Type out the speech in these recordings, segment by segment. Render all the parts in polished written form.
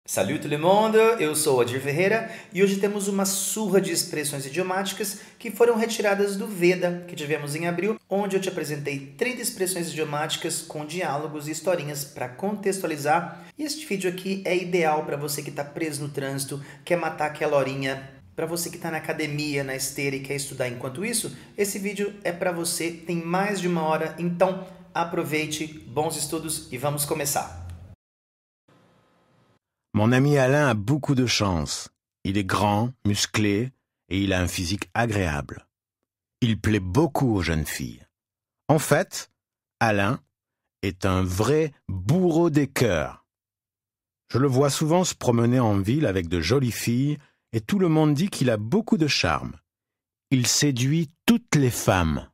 Salut tout le monde, eu sou Adir Ferreira e hoje temos uma surra de expressões idiomáticas que foram retiradas do Veda, que tivemos em abril, onde eu te apresentei 30 expressões idiomáticas com diálogos e historinhas para contextualizar. E este vídeo aqui é ideal para você que está preso no trânsito, quer matar aquela horinha, para você que está na academia, na esteira e quer estudar enquanto isso, esse vídeo é para você, tem mais de uma hora, então aproveite, bons estudos e vamos começar. Mon ami Alain a beaucoup de chance. Il est grand, musclé et il a un physique agréable. Il plaît beaucoup aux jeunes filles. En fait, Alain est un vrai bourreau des cœurs. Je le vois souvent se promener en ville avec de jolies filles et tout le monde dit qu'il a beaucoup de charme. Il séduit toutes les femmes.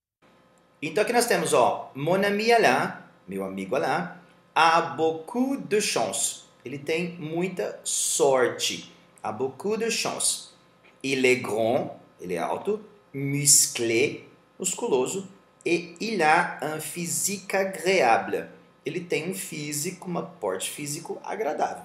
Então aqui nós temos, mon ami Alain, meu amigo Alain, a beaucoup de chance. Ele tem muita sorte. A beaucoup de chance. Il est grand, ele é alto, musclé, musculoso, et il a un physique agréable. Ele tem um físico, uma porte físico agradável.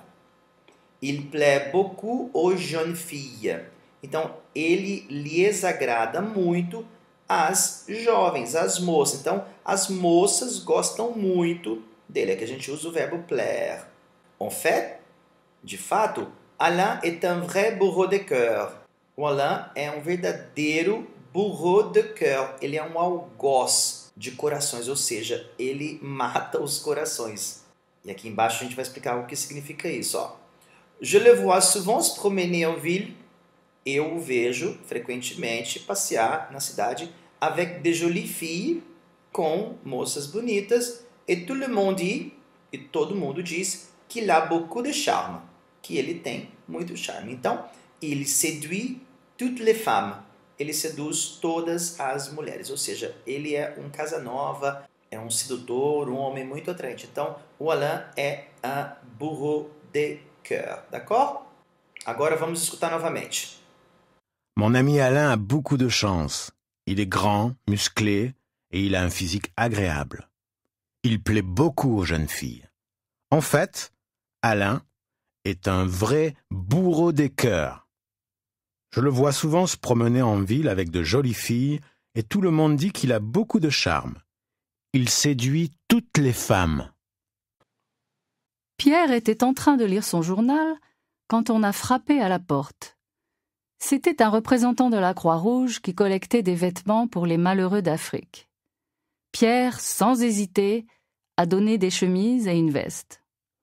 Il plaît beaucoup aux jeunes filles. Então, ele lhes agrada muito as jovens, as moças. Então, as moças gostam muito dele. Aqui a gente usa o verbo plaire. En fait, de fato, Alain est un vrai bourreau de cœur. O Alain é um verdadeiro bourreau de cœur. Ele é um algoz de corações, ou seja, ele mata os corações. E aqui embaixo a gente vai explicar o que significa isso. Je le vois souvent se promener en ville. Eu o vejo frequentemente passear na cidade avec de jolies filles, com moças bonitas, et tout le monde dit, e todo mundo diz, qu'il a beaucoup de charme, que ele tem muito charme. Então, il séduit toutes les femmes. Ele seduz todas as mulheres, ou seja, ele é um Casanova, é um sedutor, um homem muito atraente. Então, o Alain é un bourreau de cœur, d'accord? Agora vamos escutar novamente. Mon ami Alain a beaucoup de chance. Il est grand, musclé et il a un physique agréable. Il plaît beaucoup aux jeunes filles. En fait, Alain est un vrai bourreau des cœurs. Je le vois souvent se promener en ville avec de jolies filles et tout le monde dit qu'il a beaucoup de charme. Il séduit toutes les femmes. Pierre était en train de lire son journal quand on a frappé à la porte. C'était un représentant de la Croix-Rouge qui collectait des vêtements pour les malheureux d'Afrique. Pierre, sans hésiter, a donné des chemises et une veste.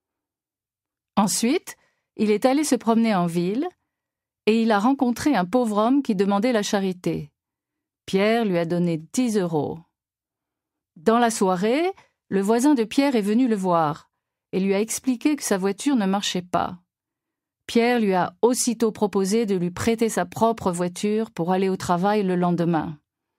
Ensuite, il est allé se promener en ville et il a rencontré un pauvre homme qui demandait la charité. Pierre lui a donné 10 €. Dans la soirée, le voisin de Pierre est venu le voir et lui a expliqué que sa voiture ne marchait pas. Pierre lui a aussitôt proposé de lui prêter sa propre voiture pour aller au travail le lendemain.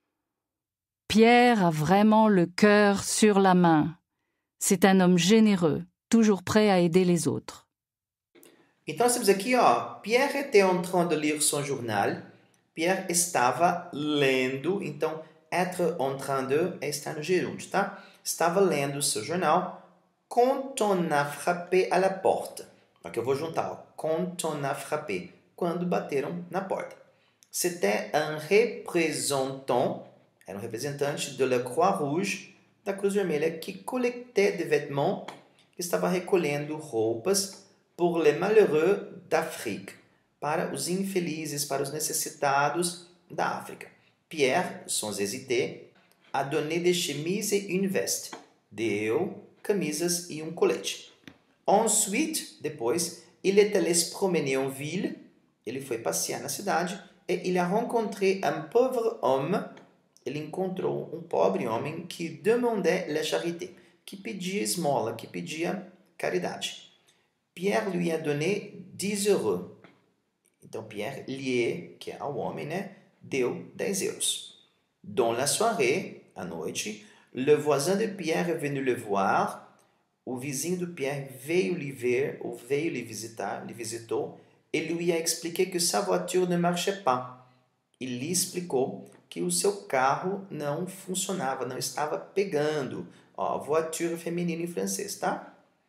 Pierre a vraiment le cœur sur la main. C'est un homme généreux, toujours prêt à aider les autres. Então, nós temos aqui, Pierre était en train de lire son journal. Pierre estava lendo. Então, être en train de é estar no gerúndio, tá? Estava lendo o seu jornal. Quand on a frappé à la porte. Aqui eu vou juntar, quand on a frappé. Quando bateram na porta. C'était un représentant, era um representante de la Croix-Rouge, da Cruz Vermelha, que collectait des vêtements, que estava recolhendo roupas pour les malheureux d'Afrique, para os infelizes, para os necessitados da África. Pierre, sans hésiter, a donné des chemises et une veste. Deu camisas e um colete. Ensuite, depois, il est allé se promener en ville. Ele foi passear na cidade. Et il a rencontré un pauvre homme. Ele encontrou um pobre homem que demandait la charité, que pedia esmola, que pedia caridade. Pierre lui a donné 10 €. Então, Pierre lhe, que é ao homem, deu 10 €. Dans la soirée, à noite, le voisin de Pierre est venu le voir. O vizinho do Pierre veio lhe ver, ou veio lhe visitar, lhe visitou, e lui a expliqué que sa voiture ne marchait pas. Ele lhe explicou que o seu carro não funcionava, não estava pegando. Voiture feminina em francês, tá?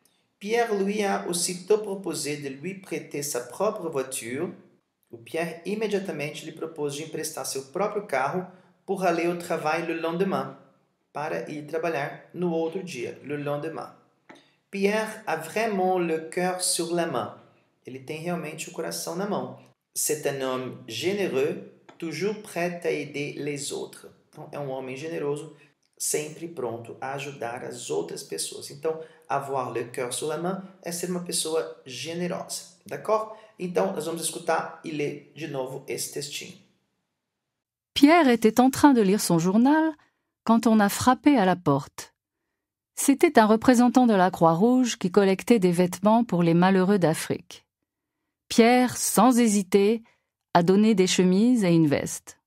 Pierre lui a aussitôt proposé de lui prêter sa propre voiture. O Pierre imediatamente lhe propôs de emprestar seu próprio carro pour aller au travail le lendemain, para ir trabalhar no outro dia, le lendemain. Pierre a vraiment le cœur sur la main. Ele tem realmente o coração na mão. C'est un homme généreux, toujours prêt à aider les autres. Então, é um homem generoso, sempre pronto a ajudar as outras pessoas. Então, avoir le cœur sur la main é ser uma pessoa generosa. D'accord? Então, nós vamos escutar e ler de novo esse textinho. Pierre était en train de lire son journal quand on a frappé à la porte. C'était un représentant de la Croix-Rouge qui collectait des vêtements pour les malheureux d'Afrique. Pierre, sans hésiter, a donné des chemises et une veste.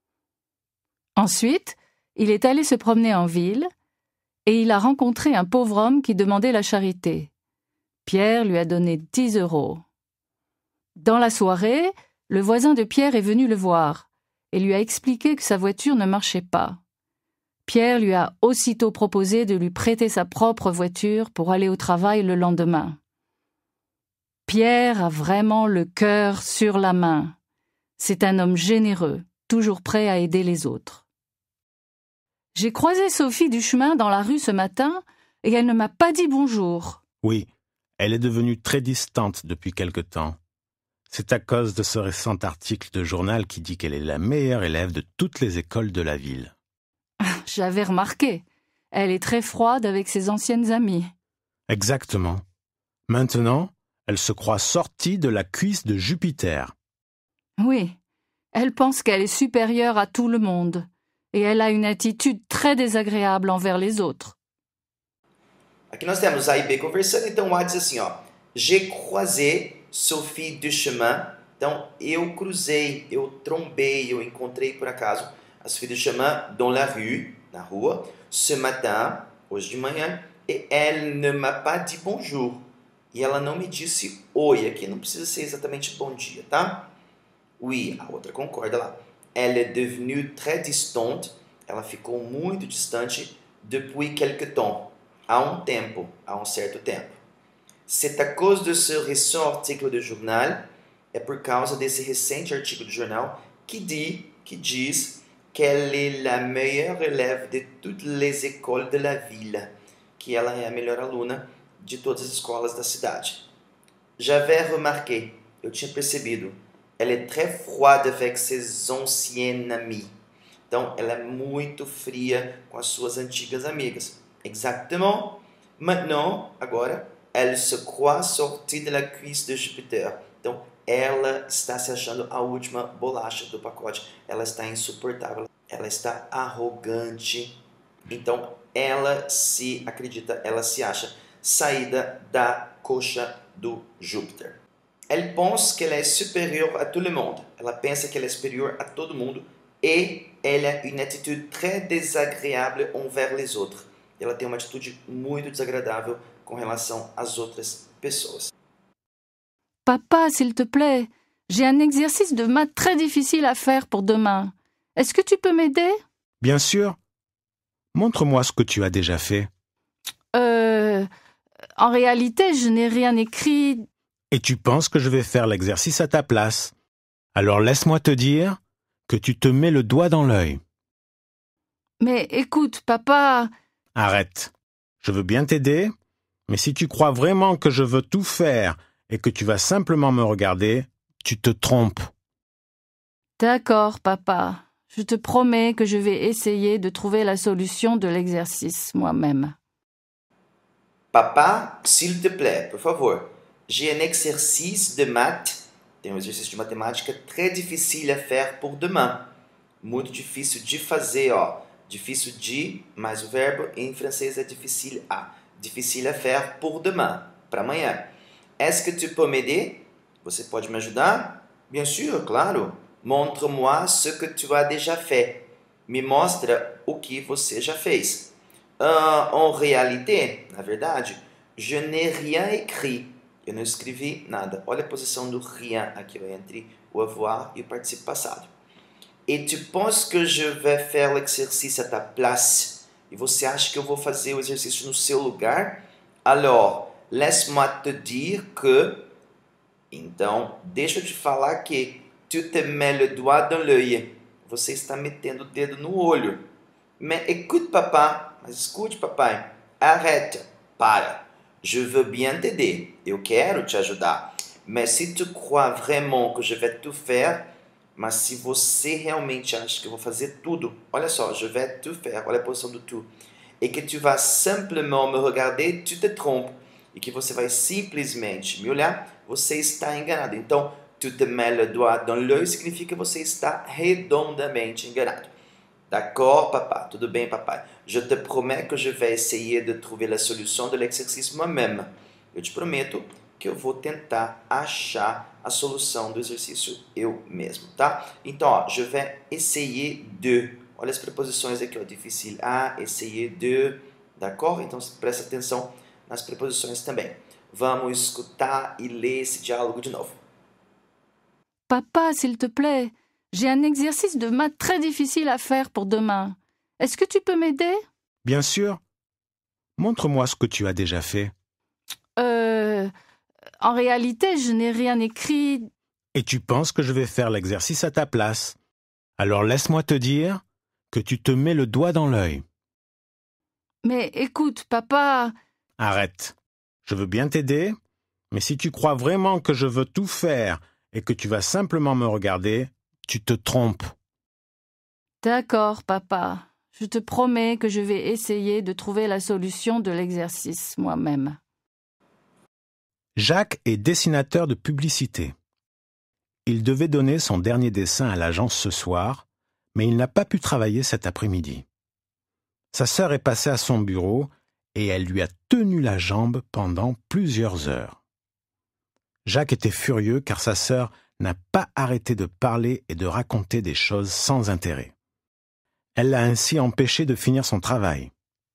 Ensuite, il est allé se promener en ville et il a rencontré un pauvre homme qui demandait la charité. Pierre lui a donné 10 euros. Dans la soirée, le voisin de Pierre est venu le voir et lui a expliqué que sa voiture ne marchait pas. Pierre lui a aussitôt proposé de lui prêter sa propre voiture pour aller au travail le lendemain. Pierre a vraiment le cœur sur la main. C'est un homme généreux, toujours prêt à aider les autres. J'ai croisé Sophie du chemin dans la rue ce matin et elle ne m'a pas dit bonjour. Oui, elle est devenue très distante depuis quelque temps. C'est à cause de ce récent article de journal qui dit qu'elle est la meilleure élève de toutes les écoles de la ville. J'avais remarqué. Elle est très froide avec ses anciennes amies. Exactement. Maintenant, elle se croit sortie de la cuisse de Jupiter. Oui, elle pense qu'elle est supérieure à tout le monde et elle a une attitude très désagréable envers les autres. Aqui nós temos A e B conversando, então o A diz assim, ó. J'ai croisé Sophie du chemin. Então, eu cruzei, eu trombei, eu encontrei por acaso a Sophie du chemin dans la rue, na rua, ce matin, hoje de manhã, et elle ne m'a pas dit bonjour. E ela não me disse oi. Aqui não precisa ser exatamente bom dia, tá? Oui, a outra concorda lá. Elle est devenue très distante. Ela ficou muito distante depuis quelque temps. Há um tempo, há um certo tempo. C'est à cause de ce récent article de journal. É por causa desse recente artigo de jornal que diz qu'elle est la meilleure élève de toutes les écoles de la ville. Que ela é a melhor aluna de todas as escolas da cidade. J'avais remarqué, eu tinha percebido. Elle est très froide avec ses anciennes amies. Então, ela é muito fria com as suas antigas amigas. Exactement. Maintenant, agora, elle se croit sortie de la cuisse de Jupiter. Então, ela está se achando a última bolacha do pacote. Ela está insuportável. Ela está arrogante. Então, ela se acredita, ela se acha saída da coxa do Júpiter. Elle pense qu'elle est supérieure à tout le monde. Ela pensa que ela é superior a todo mundo. Et elle a une attitude très désagréable envers les autres. Ela tem uma atitude muito desagradável com relação às outras pessoas. Papa, s'il te plaît, j'ai un exercice de maths très difficile à faire pour demain. Est-ce que tu peux m'aider? Bien sûr. Montre-moi ce que tu as déjà fait. En réalité, je n'ai rien écrit. Et tu penses que je vais faire l'exercice à ta place. Alors laisse-moi te dire que tu te mets le doigt dans l'œil. Mais écoute, papa... Arrête. Je veux bien t'aider, mais si tu crois vraiment que je veux tout faire et que tu vas simplement me regarder, tu te trompes. D'accord, papa. Je te promets que je vais essayer de trouver la solution de l'exercice moi-même. Papa, s'il te plaît, por favor. J'ai un exercice de maths, tem um exercício de matemática très difficile à faire pour demain. Muito difícil de fazer, ó. Difícil de, mais o verbo em francês é difficile à. Difficile à faire pour demain, para amanhã. Est-ce que tu peux m'aider? Você pode me ajudar? Bien sûr, claro. Montre-moi ce que tu as déjà fait. Me mostra o que você já fez. En réalité, na verdade, je n'ai rien écrit. Eu não escrevi nada. Olha a posição do rien aqui, entre o avoir e o participe passado. Et tu penses que je vais faire l'exercice à ta place? E você acha que eu vou fazer o exercício no seu lugar? Alors, laisse-moi te dire que... Então, deixa eu te falar que tu te mets le doigt dans l'œil. Você está metendo o dedo no olho. Mais écoute, papa. Mas escute, papai. Arrête. Para. Je veux bien t'aider. Eu quero te ajudar. Mais si tu crois vraiment que je vais tout faire... Mas se você realmente acha que eu vou fazer tudo... Olha só, je vais tout faire. Olha a posição do tu. Et que tu vas simplement me regarder, tu te trompes. E que você vai simplesmente me olhar, você está enganado. Então, tu te mets le doigt dans l'œil significa que você está redondamente enganado. D'accord, papa? Tudo bem, papai? Je te promets que je vais essayer de trouver la solution de l'exercice moi-même. Eu te prometo que eu vou tentar achar a solução do exercício eu mesmo, tá? Então, ó, je vais essayer de... Olha as preposições aqui, ó, difficile a, essayer de... D'accord? Então, presta atenção nas preposições também. Vamos escutar e ler esse diálogo de novo. Papa, s'il te plaît, j'ai un exercice de maths très difficile à faire pour demain. Est-ce que tu peux m'aider? Bien sûr. Montre-moi ce que tu as déjà fait. En réalité, je n'ai rien écrit. Et tu penses que je vais faire l'exercice à ta place. Alors laisse-moi te dire que tu te mets le doigt dans l'œil. Mais écoute, papa... Arrête. Je veux bien t'aider, mais si tu crois vraiment que je veux tout faire et que tu vas simplement me regarder, tu te trompes. D'accord, papa. Je te promets que je vais essayer de trouver la solution de l'exercice moi-même. Jacques est dessinateur de publicité. Il devait donner son dernier dessin à l'agence ce soir, mais il n'a pas pu travailler cet après-midi. Sa sœur est passée à son bureau et elle lui a tenu la jambe pendant plusieurs heures. Jacques était furieux car sa sœur n'a pas arrêté de parler et de raconter des choses sans intérêt. Elle l'a ainsi empêché de finir son travail.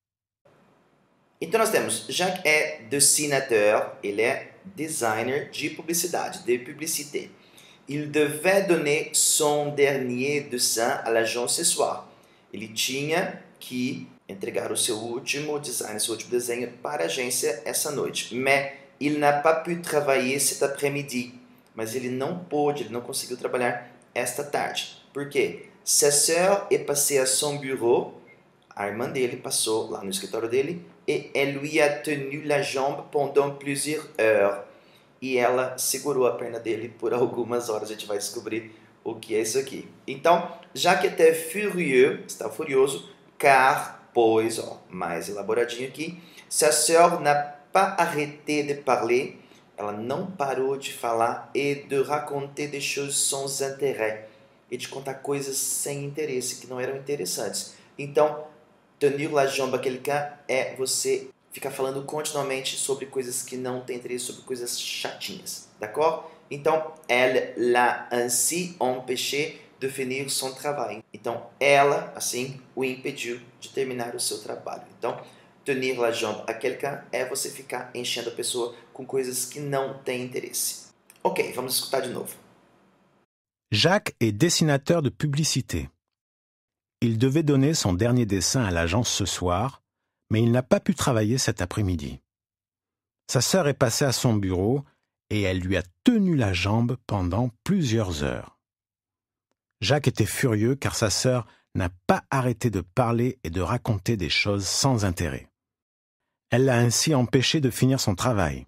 Então nós temos, Jacques é dessinateur, ele é designer de publicidade, de publicité. Il devait donner son dernier dessin à l'agence ce soir. Ele tinha que entregar o seu último design, seu último desenho para a agência essa noite. Mais il n'a pas pu travailler cet après-midi. Mas ele não pôde, ele não conseguiu trabalhar esta tarde. Por quê? Sa sœur est passée à son bureau. A irmã dele passou lá no escritório dele et elle lui a tenu la jambe pendant plusieurs heures. E ela segurou a perna dele por algumas horas. A gente vai descobrir o que é isso aqui. Então, Jacques était furieux, está furioso, car, pois, ó, mais elaboradinho aqui, sa sœur n'a pas arrêté de parler, ela não parou de falar, et de raconter des choses sans intérêt, e de contar coisas sem interesse, que não eram interessantes. Então, tenir la jambe à quelqu'un é você ficar falando continuamente sobre coisas que não têm interesse, sobre coisas chatinhas, d'accord? Então, elle l'a ainsi empêché de finir son travail. Então, ela, assim, o impediu de terminar o seu trabalho. Então, tenir la jambe à quelqu'un é você ficar enchendo a pessoa com coisas que não têm interesse. Ok, vamos escutar de novo. Jacques est dessinateur de publicité. Il devait donner son dernier dessin à l'agence ce soir, mais il n'a pas pu travailler cet après-midi. Sa sœur est passée à son bureau et elle lui a tenu la jambe pendant plusieurs heures. Jacques était furieux car sa sœur n'a pas arrêté de parler et de raconter des choses sans intérêt. Elle l'a ainsi empêché de finir son travail.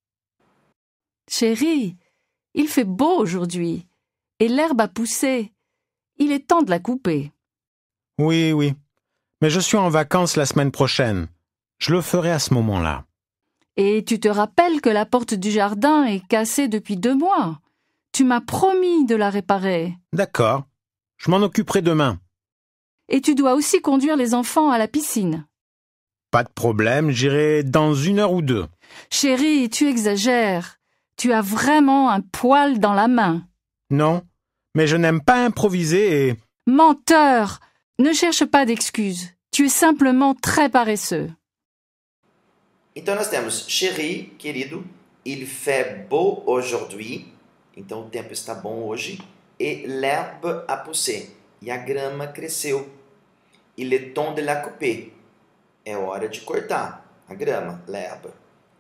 Chérie, il fait beau aujourd'hui et l'herbe a poussé. Il est temps de la couper. Oui, mais je suis en vacances la semaine prochaine. Je le ferai à ce moment-là. Et tu te rappelles que la porte du jardin est cassée depuis 2 mois. Tu m'as promis de la réparer. D'accord, je m'en occuperai demain. Et tu dois aussi conduire les enfants à la piscine. Pas de problème, j'irai dans 1 heure ou 2. Chérie, tu exagères. Tu as vraiment un poil dans la main. Non, mais je n'aime pas improviser et... Menteur! Ne cherche pas d'excuses. Tu es simplement très paresseux. Então nós temos, chéri, querido, il fait beau aujourd'hui. Então o tempo está bom hoje. Et l'herbe a poussé. E a grama cresceu. Il est temps de la couper. É hora de cortar a grama, l'herbe.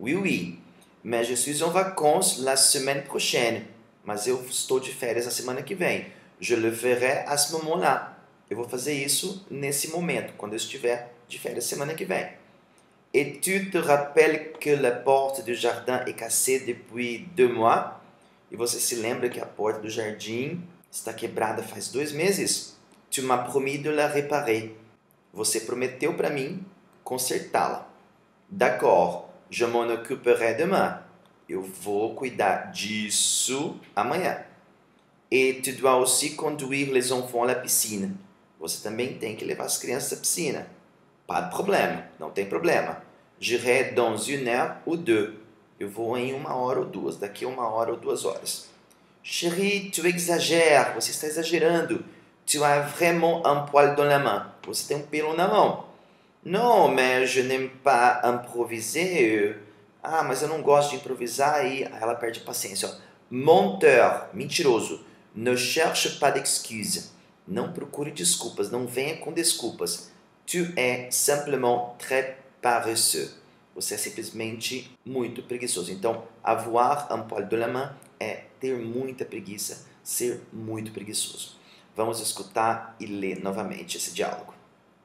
Oui, oui. Mas je suis en vacances la semaine prochaine. Mas eu estou de férias a semana que vem. Je le ferai à ce moment-là. Eu vou fazer isso nesse momento, quando eu estiver de férias semana que vem. Et tu te rappelles que la porte du jardin est cassée depuis 2 mois? E você se lembra que a porta do jardim está quebrada faz 2 meses? Tu m'as promis de la réparer. Você prometeu para mim consertá-la. D'accord, je m'en occuperai demain. Eu vou cuidar disso amanhã. Et tu dois aussi conduire les enfants à la piscine. Você também tem que levar as crianças à piscina. Pas de problème, não tem problema. J'irai dans 1 heure ou 2. Eu vou em 1 hora ou 2, daqui a 1 hora ou 2 horas. Chérie, tu exagères, você está exagerando. Tu as vraiment un poil dans la main. Você tem pelo na mão. Non, mais je n'aime pas improviser. Ah, mas eu não gosto de improvisar. E ela perde a paciência. Ó. Menteur, mentiroso. Ne cherche pas d'excuses. Não procure desculpas, não venha com desculpas. Tu es simplement très paresseux. Você é simplesmente muito preguiçoso. Então, avoir un poil de la main é ter muita preguiça, ser muito preguiçoso. Vamos escutar e ler novamente esse diálogo.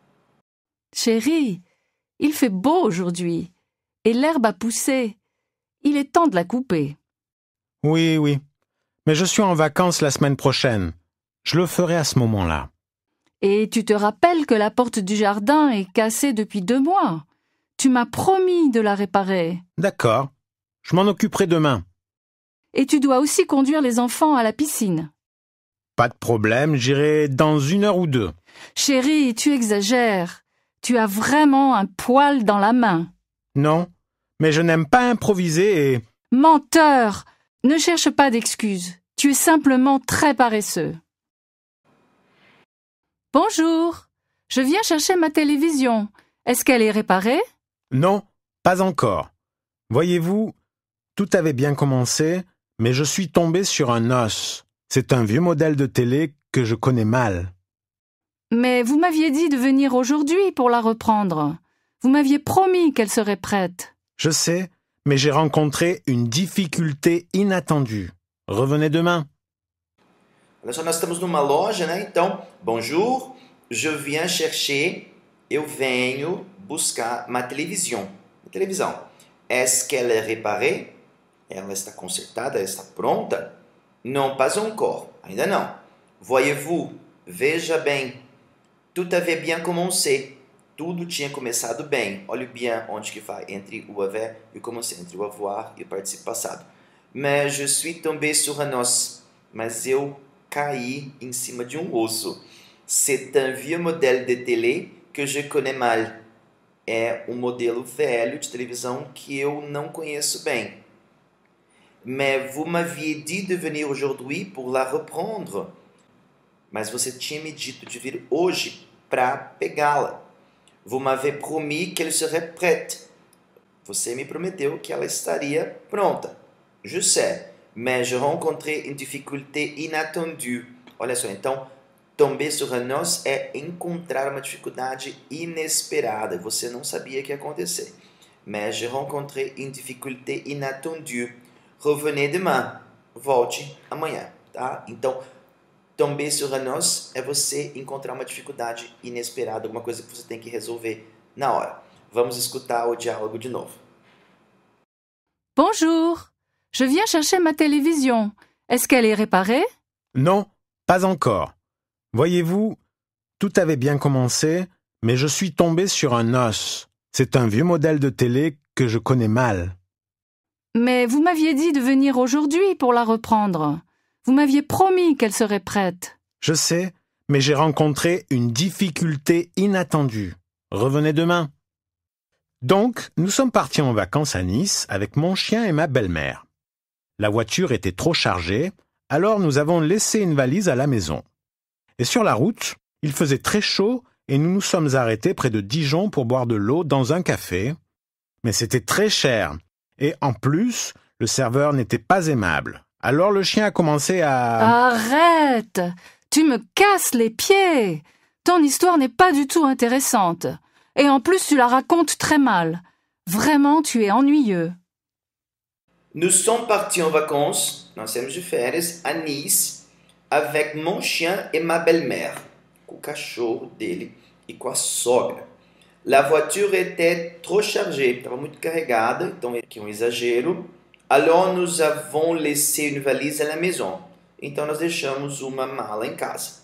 Chérie, il fait beau aujourd'hui et l'herbe a poussé. Il est temps de la couper. Oui, oui. Mais je suis en vacances la semaine prochaine. Je le ferai à ce moment-là. Et tu te rappelles que la porte du jardin est cassée depuis 2 mois. Tu m'as promis de la réparer. D'accord. Je m'en occuperai demain. Et tu dois aussi conduire les enfants à la piscine. Pas de problème, j'irai dans 1 heure ou 2. Chérie, tu exagères. Tu as vraiment un poil dans la main. Non, mais je n'aime pas improviser et... Menteur! Ne cherche pas d'excuses. Tu es simplement très paresseux. Bonjour. Je viens chercher ma télévision. Est-ce qu'elle est réparée? Non, pas encore. Voyez-vous, tout avait bien commencé, mais je suis tombé sur un os. C'est un vieux modèle de télé que je connais mal. Mais vous m'aviez dit de venir aujourd'hui pour la reprendre. Vous m'aviez promis qu'elle serait prête. Je sais, mais j'ai rencontré une difficulté inattendue. Revenez demain. Olha só, nós estamos numa loja, né? Então, bonjour, je viens chercher, eu venho buscar ma télévision. A televisão. Est-ce qu'elle est réparée? Ela está consertada, ela está pronta? Non, pas encore. Ainda não. Voyez-vous, veja bem. Tout avait bien commencé. Tudo tinha começado bem. Olha o bien onde que vai, entre o avait e o commencer, entre o avoir e o participe passado. Mais je suis tombé sur un os. Mas eu caí em cima de um osso. C'est un vieux modèle de télé que je connais mal. É um modelo velho de televisão que eu não conheço bem. Mais vous m'aviez dit de venir aujourd'hui pour la reprendre. Mas você tinha me dito de vir hoje para pegá-la. Vous m'avez promis qu'elle serait prête. Você me prometeu que ela estaria pronta. Je sais, mais je rencontrei une difficulté inattendue. Olha só, então, tomber sur un os é encontrar uma dificuldade inesperada. Você não sabia que ia acontecer. Mais je rencontrei une difficulté inattendue. Revenez demain. Volte amanhã, tá? Então, tomber sur un os é você encontrar uma dificuldade inesperada, alguma coisa que você tem que resolver na hora. Vamos escutar o diálogo de novo. Bonjour. Je viens chercher ma télévision. Est-ce qu'elle est réparée? Non, pas encore. Voyez-vous, tout avait bien commencé, mais je suis tombé sur un os. C'est un vieux modèle de télé que je connais mal. Mais vous m'aviez dit de venir aujourd'hui pour la reprendre. Vous m'aviez promis qu'elle serait prête. Je sais, mais j'ai rencontré une difficulté inattendue. Revenez demain. Donc, nous sommes partis en vacances à Nice avec mon chien et ma belle-mère. La voiture était trop chargée, alors nous avons laissé une valise à la maison. Et sur la route, il faisait très chaud et nous nous sommes arrêtés près de Dijon pour boire de l'eau dans un café. Mais c'était très cher. Et en plus, le serveur n'était pas aimable. Alors le chien a commencé à... Arrête! Tu me casses les pieds! Ton histoire n'est pas du tout intéressante. Et en plus, tu la racontes très mal. Vraiment, tu es ennuyeux. Nous sommes partis en vacances, nós saímos de férias, a Nice, avec mon chien et ma belle-mère, com o cachorro dele e com a sogra. La voiture était trop chargée, estava muito carregada, então aqui um exagero. Alors nous avons laissé une valise à la maison. Então nós deixamos uma mala em casa.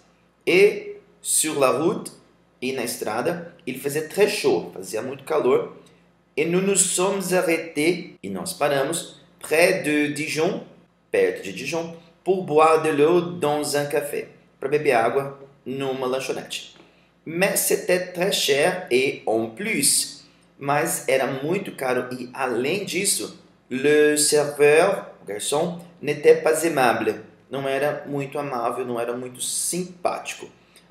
Et sur la route, e na estrada, il faisait très chaud, fazia muito calor. Et nous nous sommes arrêtés, e nós paramos, près de Dijon, perto de Dijon, pour boire de l'eau dans un café, para beber água numa lanchonete. Mais c'était très cher et en plus, mas era muito caro e além disso, le serveur, o garçom, n'était pas aimable, não era muito amável, não era muito simpático.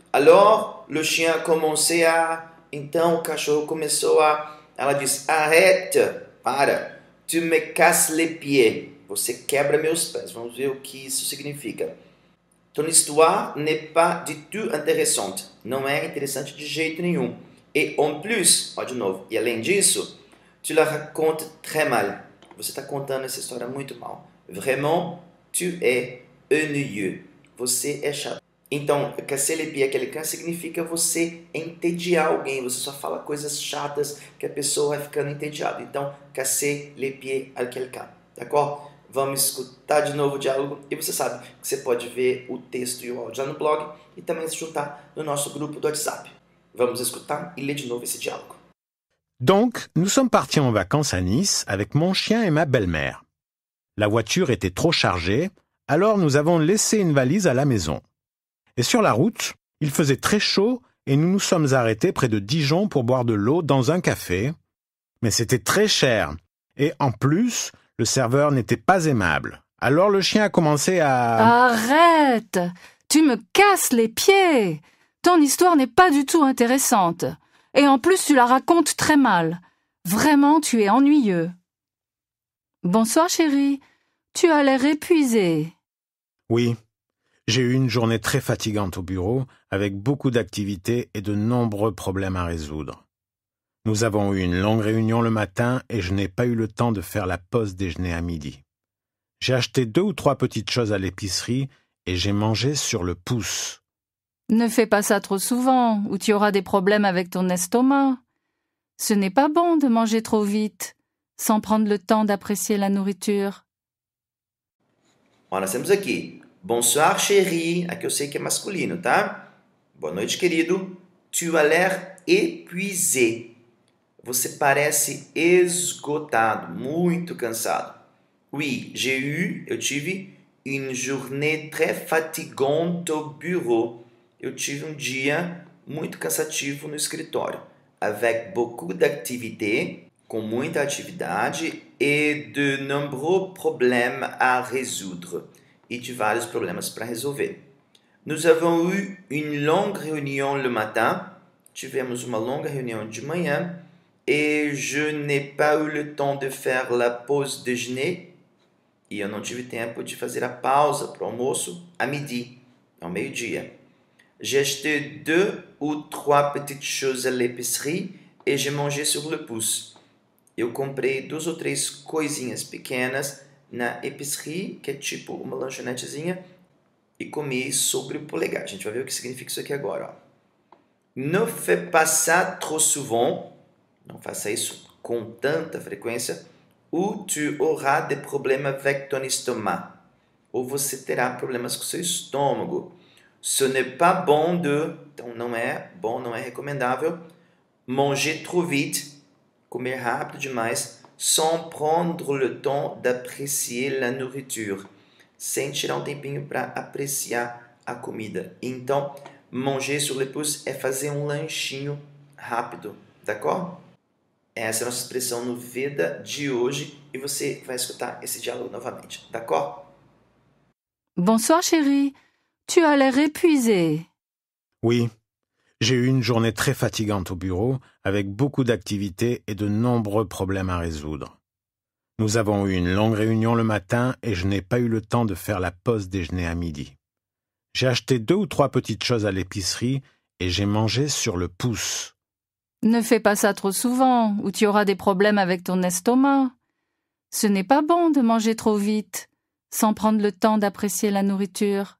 Alors, le chien a commencé a... Então, o cachorro começou a... Ela diz, arrête, para, tu me casses les pieds. Você quebra meus pés. Vamos ver o que isso significa. Ton histoire n'est pas du tout intéressante. Não é interessante de jeito nenhum. Et en plus, ó de novo, e além disso, tu la racontes très mal. Você está contando essa história muito mal. Vraiment, tu es ennuyeux. Você é chato. Então, casser les pieds à quelqu'un significa você entediar alguém. Você só fala coisas chatas que a pessoa vai ficando entediada. Então, casser les pieds à quelqu'un. D'accord? Vamos escutar de novo o diálogo. E você sabe que você pode ver o texto e o áudio lá no blog e também se juntar no nosso grupo do WhatsApp. Vamos escutar e ler de novo esse diálogo. Donc, nous sommes partis en vacances à Nice avec mon chien et ma belle-mère. La voiture était trop chargée, alors nous avons laissé une valise à la maison. Et sur la route, il faisait très chaud et nous nous sommes arrêtés près de Dijon pour boire de l'eau dans un café. Mais c'était très cher. Et en plus, le serveur n'était pas aimable. Alors le chien a commencé à... Arrête! Tu me casses les pieds! Ton histoire n'est pas du tout intéressante. Et en plus, tu la racontes très mal. Vraiment, tu es ennuyeux. Bonsoir, chérie. Tu as l'air épuisée. Oui, j'ai eu une journée très fatigante au bureau, avec beaucoup d'activités et de nombreux problèmes à résoudre. Nous avons eu une longue réunion le matin et je n'ai pas eu le temps de faire la pause déjeuner à midi. J'ai acheté 2 ou 3 petites choses à l'épicerie et j'ai mangé sur le pouce. Ne fais pas ça trop souvent, ou tu auras des problèmes avec ton estomac. Ce n'est pas bon de manger trop vite, sans prendre le temps d'apprécier la nourriture. Ó, nós temos aqui, bonsoir chérie, aqui eu sei que é masculino, tá? Boa noite, querido. Tu as l'air épuisé. Você parece esgotado, muito cansado. Oui, eu tive une journée très fatigante au bureau. Eu tive um dia muito cansativo no escritório. Avec beaucoup d'activités, com muita atividade, et de nombreux problèmes à résoudre. E de vários problemas para resolver. Nous avons eu une longue réunion le matin. Tivemos uma longa reunião de manhã. Et je n'ai pas eu le temps de faire la pause déjeuner. E eu não tive tempo de fazer a pausa para o almoço à midi, ao meio-dia. J'ai acheté 2 ou 3 petites choses à l'épicerie et j'ai mangé sur le pouce. Eu comprei 2 ou 3 coisinhas pequenas na épicerie, que é tipo uma lanchonetezinha, e comi sobre o polegar. A gente vai ver o que significa isso aqui agora. Ó. Ne fais pas ça trop souvent. Não faça isso com tanta frequência. Ou tu auras des problèmes avec ton estomac. Ou você terá problemas com seu estômago. Ce n'est pas bon de... Então, não é bom, não é recomendável. Manger trop vite. Comer rápido demais. Sans prendre le temps d'apprécier la nourriture. Sem tirar um tempinho para apreciar a comida. Então, manger sur le pouce é fazer um lanchinho rápido. D'accord? Essa é a nossa expressão no Veda de hoje e você vai escutar esse diálogo novamente, d'accord? Bonsoir, chérie. Tu as l'air épuisée. Oui, j'ai eu une journée très fatigante au bureau, avec beaucoup d'activités et de nombreux problèmes à résoudre. Nous avons eu une longue réunion le matin et je n'ai pas eu le temps de faire la pause déjeuner à midi. J'ai acheté 2 ou 3 petites choses à l'épicerie et j'ai mangé sur le pouce. Ne fais pas ça trop souvent, ou tu auras des problèmes avec ton estomac. Ce n'est pas bon de manger trop vite, sans prendre le temps d'apprécier la nourriture.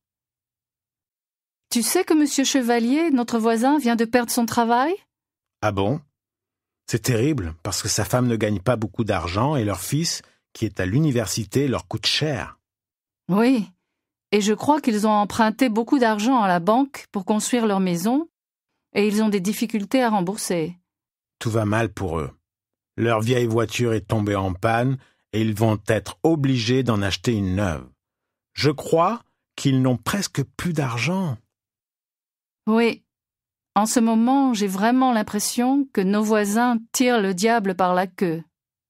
Tu sais que Monsieur Chevalier, notre voisin, vient de perdre son travail? Ah bon? C'est terrible, parce que sa femme ne gagne pas beaucoup d'argent et leur fils, qui est à l'université, leur coûte cher. Oui, et je crois qu'ils ont emprunté beaucoup d'argent à la banque pour construire leur maison, et ils ont des difficultés à rembourser. Tout va mal pour eux. Leur vieille voiture est tombée en panne et ils vont être obligés d'en acheter une neuve. Je crois qu'ils n'ont presque plus d'argent. Oui, en ce moment, j'ai vraiment l'impression que nos voisins tirent le diable par la queue.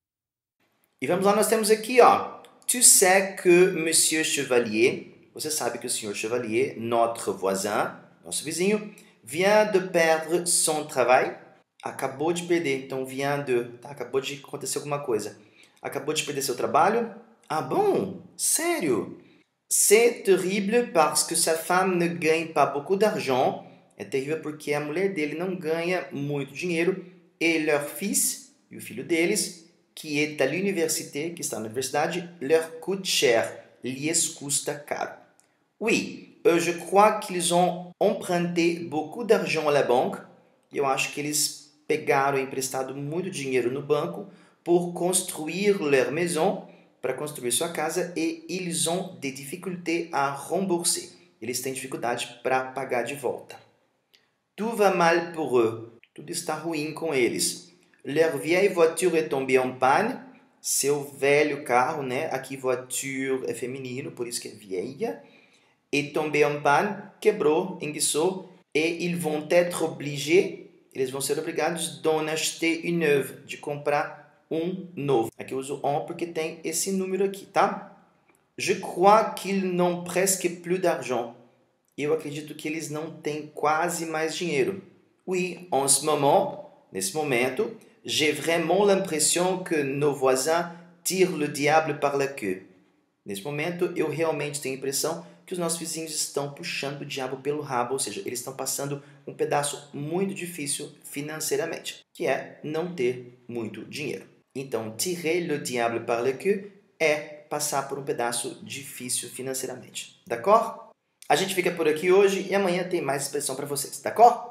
E vamos lá, nós temos aqui, ó. Tu sais que Monsieur Chevalier, você sabe que o Senhor Chevalier, notre voisin, nosso vizinho, vient de perdre son travail. Acabou de perder, então vient de, tá? Acabou de acontecer alguma coisa. Acabou de perder seu trabalho? Ah bon? Sério? C'est terrible parce que sa femme ne gagne pas beaucoup d'argent. É terrível porque a mulher dele não ganha muito dinheiro. Et leur fils, e o filho deles, qui est à l'université, que está na universidade, leur coûte cher, lhes custa caro. Oui, je crois qu'ils ont emprunté beaucoup d'argent à la banque. Eu acho que eles pegaram emprestado muito dinheiro no banco pour construire leur maison, para construir sua casa, et ils ont des difficultés à rembourser. Eles têm dificuldade para pagar de volta. Tout va mal pour eux. Tudo está ruim com eles. Leur vieille voiture est tombée en panne. Seu velho carro, né? Aqui voiture é feminino, por isso que é vieille. Est tombée en panne, quebrou, enguiçou. Et ils vont être obligés, eles vão ser obrigados d'en acheter une neuve, de comprar novo. Aqui eu uso en porque tem esse número aqui, tá? Je crois qu'ils n'ont presque plus d'argent. Eu acredito que eles não têm quase mais dinheiro. Oui, en ce moment, nesse momento, j'ai vraiment l'impression que nos voisins tirent le diable par la queue. Nesse momento, eu realmente tenho a impressão que os nossos vizinhos estão puxando o diabo pelo rabo, ou seja, eles estão passando um pedaço muito difícil financeiramente, que é não ter muito dinheiro. Então, tirer le diable par la queue é passar por um pedaço difícil financeiramente. D'accord? A gente fica por aqui hoje e amanhã tem mais expressão para vocês. D'accord?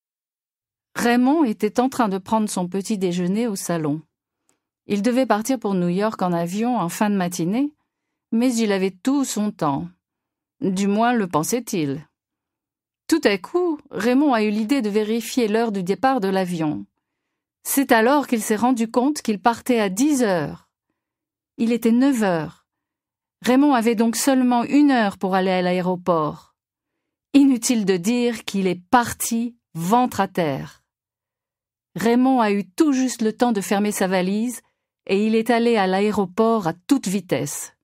Raymond était en train de prendre son petit déjeuner au salon. Il devait partir pour New York en avion en fin de matinée, mais il avait tout son temps. Du moins le pensait-il. Tout à coup, Raymond a eu l'idée de vérifier l'heure du départ de l'avion. C'est alors qu'il s'est rendu compte qu'il partait à 10 heures. Il était 9 heures. Raymond avait donc seulement 1 heure pour aller à l'aéroport. Inutile de dire qu'il est parti ventre à terre. Raymond a eu tout juste le temps de fermer sa valise et il est allé à l'aéroport à toute vitesse.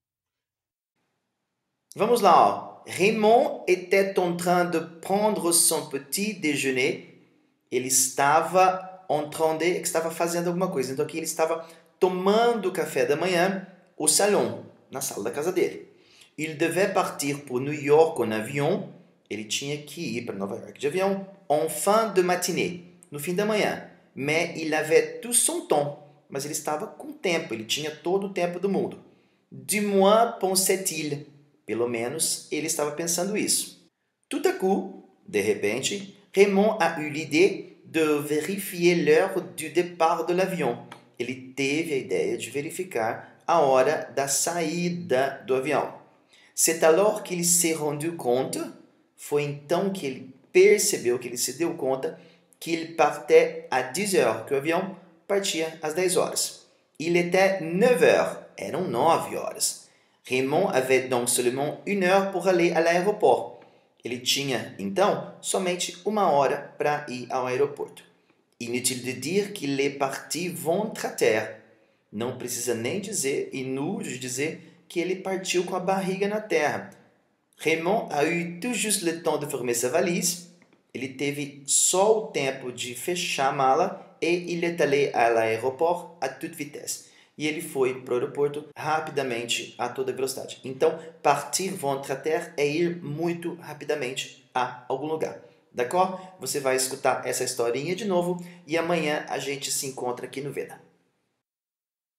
Vamos lá, ó. Raymond était en train de prendre son petit déjeuner. Ele estava estava fazendo alguma coisa. Então aqui ele estava tomando o café da manhã au salon, na sala da casa dele. Il devait partir pour New York en avion. Ele tinha que ir para Nova York de avião en fin de matinée, no fim da manhã. Mais il avait tout son temps. Mas ele estava com tempo, ele tinha todo o tempo do mundo. Du moins pensait-il. Pelo menos ele estava pensando isso. Tout à coup, de repente, Raymond a eu l'idée de vérifier l'heure du départ de l'avion. Ele teve a ideia de verificar a hora da saída do avião. C'est alors qu'il s'est rendu compte, foi então que ele percebeu, que ele se deu conta, qu'il partait à 10 heures, que o avião partia às 10 horas. Il était 9 heures, eram 9 horas. Raymond avait donc seulement 1 heure pour aller à l'aéroport. Ele tinha, então, somente 1 hora para ir ao aeroporto. Inutile de dire qu'il est parti ventre à terre. Não precisa nem dizer, inútil de dizer, que ele partiu com a barriga na terra. Raymond a eu tout juste le temps de fermer sa valise. Ele teve só o tempo de fechar a mala et il est allé à l'aéroport à toute vitesse. E ele foi para o aeroporto rapidamente, a toda velocidade. Então, partir ventre à terre é ir muito rapidamente a algum lugar. D'accord? Você vai escutar essa historinha de novo e amanhã a gente se encontra aqui no Veda.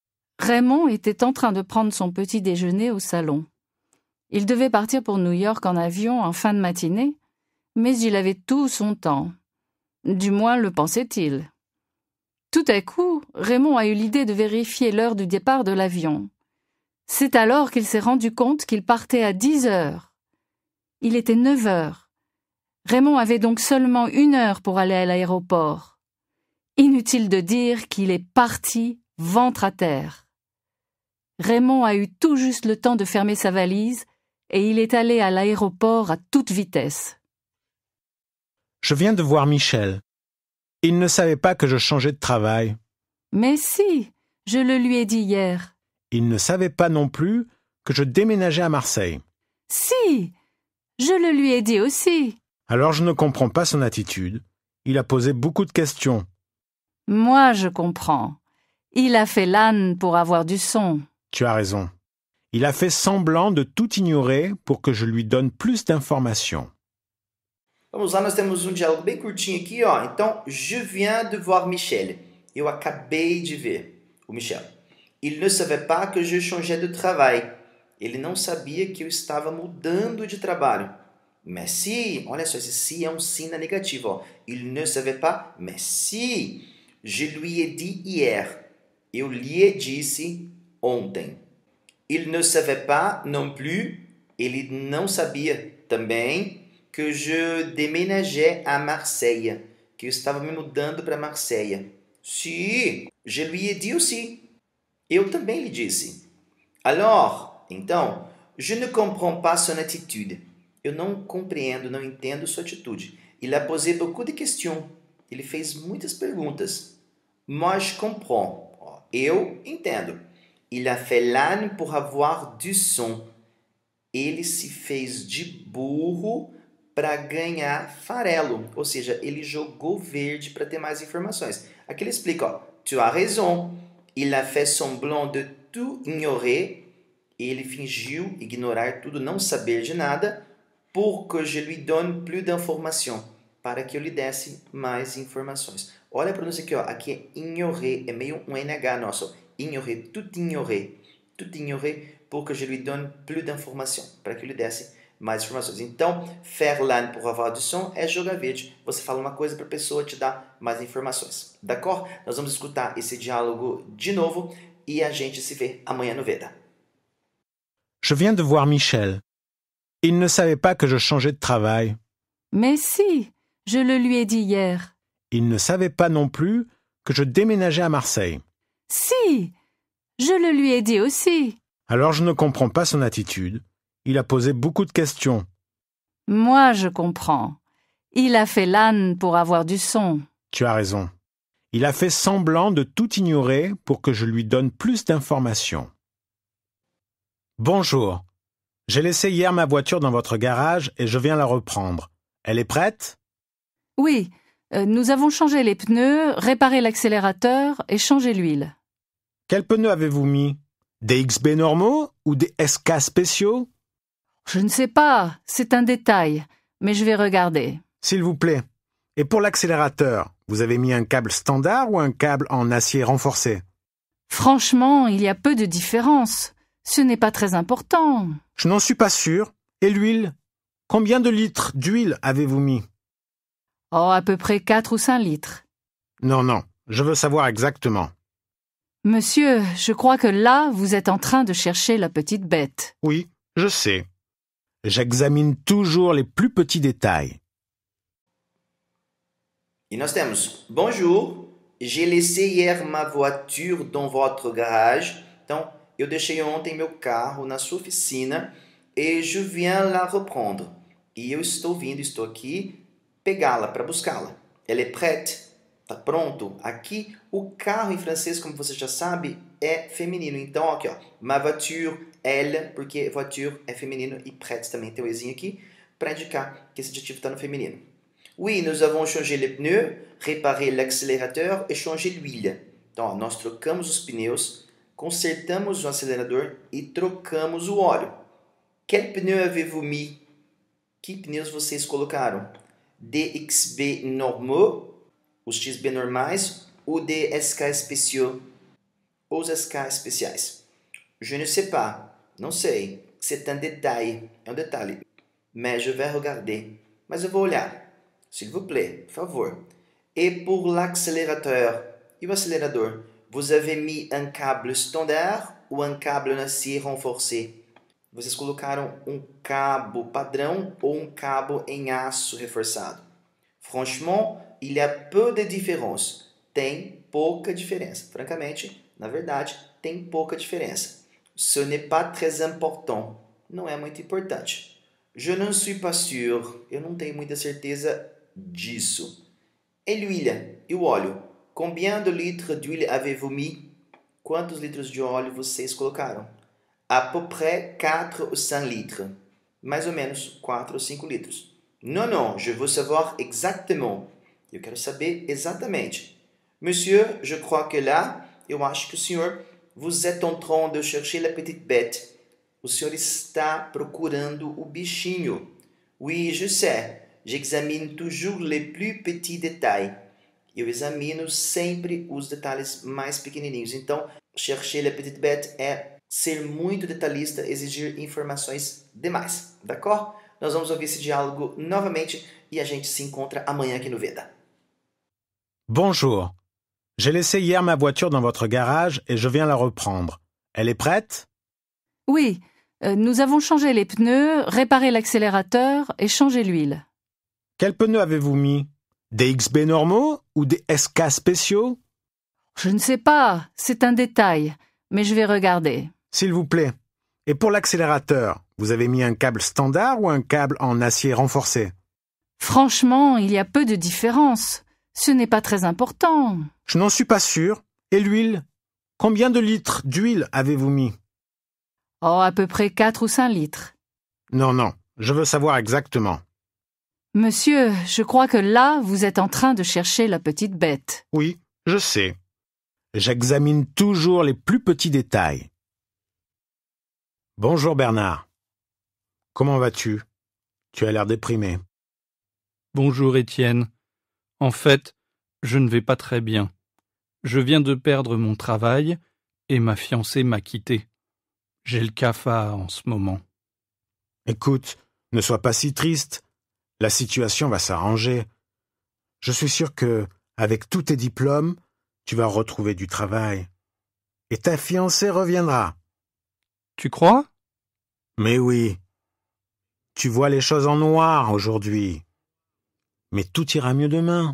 Raymond était en train de prendre son petit déjeuner au salon. Il devait partir pour New York en avion en fin de matinée, mais il avait tout son temps. Du moins le pensait-il. Tout à coup, Raymond a eu l'idée de vérifier l'heure du départ de l'avion. C'est alors qu'il s'est rendu compte qu'il partait à 10 heures. Il était 9 heures. Raymond avait donc seulement 1 heure pour aller à l'aéroport. Inutile de dire qu'il est parti ventre à terre. Raymond a eu tout juste le temps de fermer sa valise et il est allé à l'aéroport à toute vitesse. Je viens de voir Michel. Il ne savait pas que je changeais de travail. Mais si, je le lui ai dit hier. Il ne savait pas non plus que je déménageais à Marseille. Si, je le lui ai dit aussi. Alors je ne comprends pas son attitude. Il a posé beaucoup de questions. Moi, je comprends. Il a fait l'âne pour avoir du son. Tu as raison. Il a fait semblant de tout ignorer pour que je lui donne plus d'informations. Vamos lá, nós temos um diálogo bem curtinho aqui, ó. Então, je viens de voir Michel. Eu acabei de ver o Michel. Il ne savait pas que je changeais de travail. Ele não sabia que eu estava mudando de trabalho. Mais si, olha só, esse si é um sim na negativa, ó. Il ne savait pas, mais si. Je lui ai dit hier. Eu lhe disse ontem. Il ne savait pas non plus. Ele não sabia também que je déménageais à Marseille, que eu estava me mudando para Marseille. Si, je lui ai dit aussi. Eu também lhe disse. Alors, então, je ne comprends pas son attitude. Eu não compreendo, não entendo sua atitude. Il a posé beaucoup de questions. Ele fez muitas perguntas. Moi, je comprends. Eu entendo. Il a fait l'âne pour avoir du son. Ele se fez de burro para ganhar farelo, ou seja, ele jogou verde para ter mais informações. Aqui ele explica, ó, tu as raison, il a fait semblant de tout ignorer, ele fingiu ignorar tudo, não saber de nada, pour que je lui donne plus d'informations, para que eu lhe desse mais informações. Olha a pronúncia aqui, ó, aqui é ignorer, é meio um NH nosso, ignorer, tout ignorer, pour que je lui donne plus d'informations, para que eu lhe desse mais informações. Então, faire l'âne pour avoir du son é jogar verde. Você fala uma coisa para a pessoa te dar mais informações. D'accord? Nós vamos escutar esse diálogo de novo e a gente se vê amanhã no Veda. Je viens de voir Michel. Il ne savait pas que je changeais de travail. Mais si, je le lui ai dit hier. Il ne savait pas non plus que je déménageais à Marseille. Si, je le lui ai dit aussi. Alors je ne comprends pas son attitude. Il a posé beaucoup de questions. Moi, je comprends. Il a fait l'âne pour avoir du son. Tu as raison. Il a fait semblant de tout ignorer pour que je lui donne plus d'informations. Bonjour. J'ai laissé hier ma voiture dans votre garage et je viens la reprendre. Elle est prête? Oui, nous avons changé les pneus, réparé l'accélérateur et changé l'huile. Quels pneus avez-vous mis? Des XB normaux ou des SK spéciaux? Je ne sais pas, c'est un détail, mais je vais regarder. S'il vous plaît. Et pour l'accélérateur, vous avez mis un câble standard ou un câble en acier renforcé? Franchement, il y a peu de différence. Ce n'est pas très important. Je n'en suis pas sûr. Et l'huile? Combien de litres d'huile avez-vous mis? Oh, à peu près 4 ou 5 litres. Non, je veux savoir exactement. Monsieur, je crois que là, vous êtes en train de chercher la petite bête. Oui, je sais. J'examine toujours les plus petits détails. E nós temos, bonjour, j'ai laissé hier ma voiture dans votre garage. Então, eu deixei ontem meu carro na sua oficina et je viens la reprendre. E eu estou aqui pegá-la, para buscá-la. Elle est prête. Tá pronto? Aqui, o carro em francês, como você já sabe, é feminino. Então, aqui, ó, ma voiture, elle, porque voiture é feminino e prête também tem o ezinho aqui, para indicar que esse adjetivo está no feminino. Oui, nous avons changé les pneus, réparé l'accélérateur et changé l'huile. Então, ó, nós trocamos os pneus, consertamos o acelerador e trocamos o óleo. Quel pneu avez-vous mis? Que pneus vocês colocaram? DXB normaux, os XB normais, ou de SK spéciaux? os escas especiais. Je ne sais pas. Não sei. C'est un détail. É um detalhe. Mais je vais regarder. Mas eu vou olhar. S'il vous plaît, por favor. Et pour l'accélérateur. E o acelerador? Vous avez mis un câble standard ou un câble en acier renforcé? Vocês colocaram um cabo padrão ou um cabo em aço reforçado? Franchement, il y a peu de différence. Tem pouca diferença. Francamente, na verdade, tem pouca diferença. Ce n'est pas très important. Não é muito importante. Je ne suis pas sûr. Eu não tenho muita certeza disso. Et l'huile? E o óleo? Combien de litres d'huile avez-vous mis? Quantos litros de óleo vocês colocaram? À peu près 4 ou 5 litres. Mais ou menos 4 ou 5 litros. Non, non, je veux savoir exactement. Eu quero saber exatamente. Monsieur, je crois que là, eu acho que o senhor, vous êtes en train de chercher la petite bête. O senhor está procurando o bichinho. Oui, je sais. J'examine toujours les plus petits détails. Eu examino sempre os detalhes mais pequenininhos. Então, chercher la petite bête é ser muito detalhista, exigir informações demais. D'accord? Nós vamos ouvir esse diálogo novamente e a gente se encontra amanhã aqui no Veda. Bonjour. J'ai laissé hier ma voiture dans votre garage et je viens la reprendre. Elle est prête? Oui, nous avons changé les pneus, réparé l'accélérateur et changé l'huile. Quels pneus avez-vous mis? Des XB normaux ou des SK spéciaux? Je ne sais pas, c'est un détail, mais je vais regarder. S'il vous plaît. Et pour l'accélérateur, vous avez mis un câble standard ou un câble en acier renforcé? Franchement, il y a peu de différence. Ce n'est pas très important. Je n'en suis pas sûr. Et l'huile? Combien de litres d'huile avez-vous mis? Oh, à peu près 4 ou 5 litres. Non, non, je veux savoir exactement. Monsieur, je crois que là, vous êtes en train de chercher la petite bête. Oui, je sais. J'examine toujours les plus petits détails. Bonjour Bernard. Comment vas-tu? Tu as l'air déprimé. Bonjour Étienne. En fait, je ne vais pas très bien. Je viens de perdre mon travail et ma fiancée m'a quitté. J'ai le cafard en ce moment. Écoute, ne sois pas si triste. La situation va s'arranger. Je suis sûr que, avec tous tes diplômes, tu vas retrouver du travail. Et ta fiancée reviendra. Tu crois? Mais oui. Tu vois les choses en noir aujourd'hui. Mais tout ira mieux demain.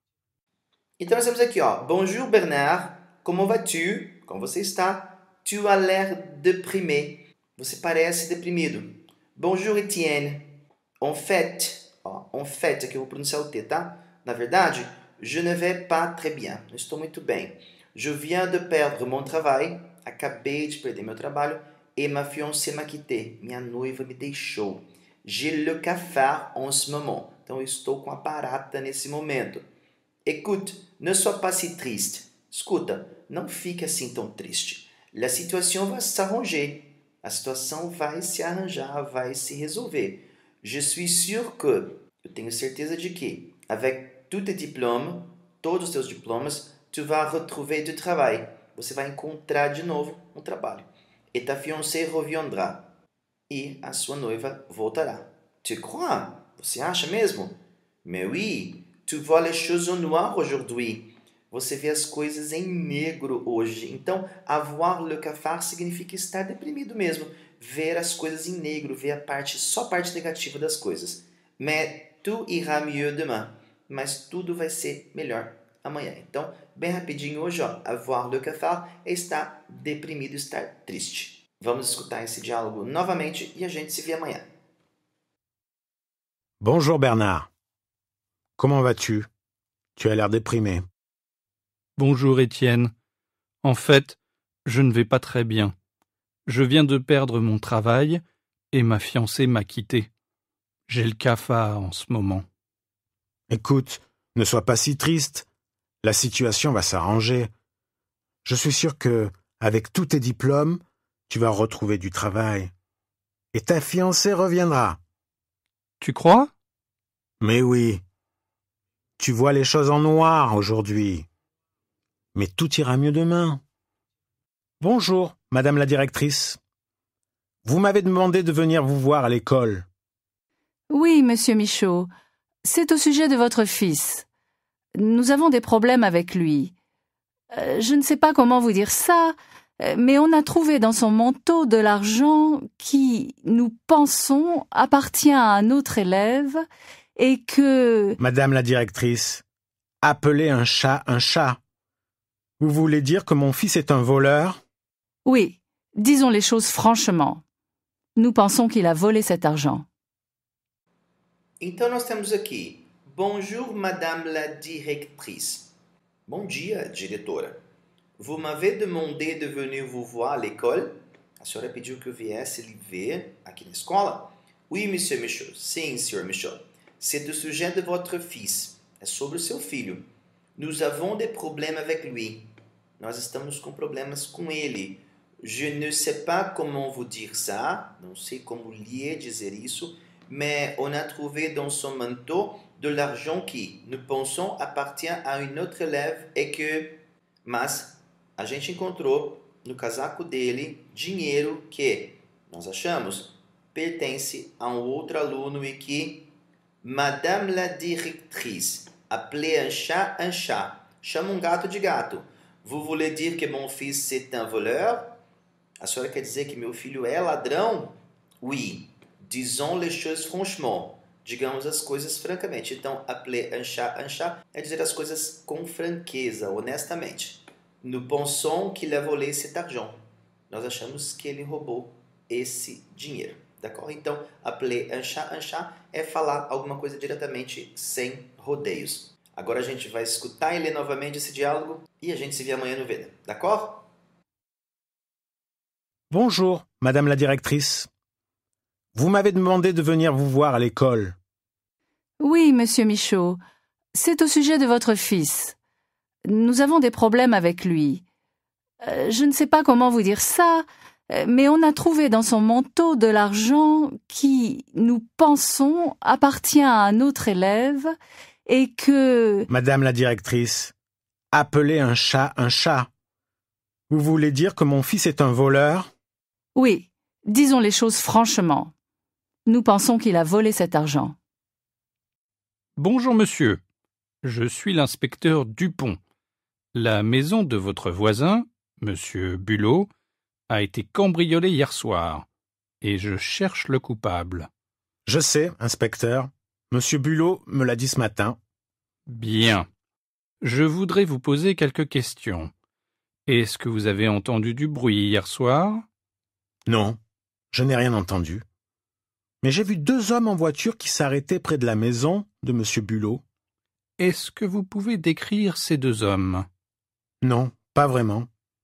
Então nós temos aqui, ó. Bonjour Bernard, como vas-tu? Como você está? Tu as l'air déprimé. Você parece deprimido. Bonjour Étienne. En fait, aqui eu vou pronunciar o T, tá? Na verdade, je ne vais pas très bien. Não estou muito bem. Je viens de perdre mon travail. Acabei de perder meu trabalho. Et ma fiancée m'a quitté. Minha noiva me deixou. J'ai le cafard en ce moment. Então eu estou com a barata nesse momento. Écoute, ne sois pas si triste. Escuta, não fique assim tão triste. La situation va s'arranger. A situação vai se arranjar, vai se resolver. Je suis sûr que, eu tenho certeza de que, avec tous tes diplômes, todos os teus diplomas, tu vas retrouver du travail. Você vai encontrar de novo um trabalho. Et ta fiancée reviendra. E a sua noiva voltará. Tu crois? Você acha mesmo? Mais oui, tu vois les choses en noir aujourd'hui. Você vê as coisas em negro hoje. Então, avoir le cafard significa estar deprimido mesmo. Ver as coisas em negro, ver só a parte negativa das coisas. Mais tout ira mieux demain. Mas tudo vai ser melhor amanhã. Então, bem rapidinho hoje, ó, avoir le cafard é estar deprimido, estar triste. Vamos escutar esse diálogo novamente e a gente se vê amanhã. Bonjour Bernard. Comment vas-tu? Tu as l'air déprimé. Bonjour Étienne. En fait, je ne vais pas très bien. Je viens de perdre mon travail et ma fiancée m'a quitté. J'ai le cafard en ce moment. Écoute, ne sois pas si triste. La situation va s'arranger. Je suis sûr que, avec tous tes diplômes, tu vas retrouver du travail. Et ta fiancée reviendra. Tu crois? Mais oui. Tu vois les choses en noir aujourd'hui. Mais tout ira mieux demain. Bonjour, Madame la directrice. Vous m'avez demandé de venir vous voir à l'école. Oui, monsieur Michaud. C'est au sujet de votre fils. Nous avons des problèmes avec lui. Je ne sais pas comment vous dire ça, mais on a trouvé dans son manteau de l'argent qui, nous pensons, appartient à un autre élève et que... Madame la directrice, appelez un chat un chat. Vous voulez dire que mon fils est un voleur? Oui, disons les choses franchement. Nous pensons qu'il a volé cet argent. Então, nós temos aqui, bonjour, madame la directrice. Bom dia, diretora. Vous m'avez demandé de venir vous voir à l'école? A senhora pediu que eu viesse lhe ver aqui na escola? Oui, monsieur Michaud. Sim, senhor Michaud. C'est au sujet de votre fils. É sobre o seu filho. Nous avons des problèmes avec lui. Nós estamos com problemas com ele. Je ne sais pas comment vous dire ça. Não sei como lhe dizer isso. Mais on a trouvé dans son manteau de l'argent qui, nous pensons, appartient à une autre élève et que... Mas a gente encontrou no casaco dele dinheiro que, nós achamos, pertence a um outro aluno e que... Madame la directrice, appelez un chat un chat. Chama um gato de gato. Vous voulez dire que mon fils c'est un voleur? A senhora quer dizer que meu filho é ladrão? Oui. Disons les choses franchement. Digamos as coisas francamente. Então, appeler un chat é dizer as coisas com franqueza, honestamente. Nous pensons qu'il a volé cet argent. Nós achamos que ele roubou esse dinheiro. D'accord? Então, appeler un chat é falar alguma coisa diretamente, sem rodeios. Agora a gente vai escutar e ler novamente esse diálogo e a gente se vê amanhã no Veda. D'accord? Bonjour, Madame la directrice. Vous m'avez demandé de venir vous voir à l'école. Oui, monsieur Michaud. C'est au sujet de votre fils. Nous avons des problèmes avec lui. Je ne sais pas comment vous dire ça, mais on a trouvé dans son manteau de l'argent qui, nous pensons, appartient à un autre élève et que... Madame la directrice, appelez un chat un chat. Vous voulez dire que mon fils est un voleur? Oui, disons les choses franchement. Nous pensons qu'il a volé cet argent. Bonjour monsieur, je suis l'inspecteur Dupont. La maison de votre voisin, monsieur Bulot, a été cambriolée hier soir, et je cherche le coupable. Je sais, inspecteur. Monsieur Bulot me l'a dit ce matin. Bien. Je voudrais vous poser quelques questions. Est-ce que vous avez entendu du bruit hier soir? Non, je n'ai rien entendu. Mais j'ai vu 2 hommes en voiture qui s'arrêtaient près de la maison de monsieur Bulot. Est-ce que vous pouvez décrire ces 2 hommes? Non, pas vraiment.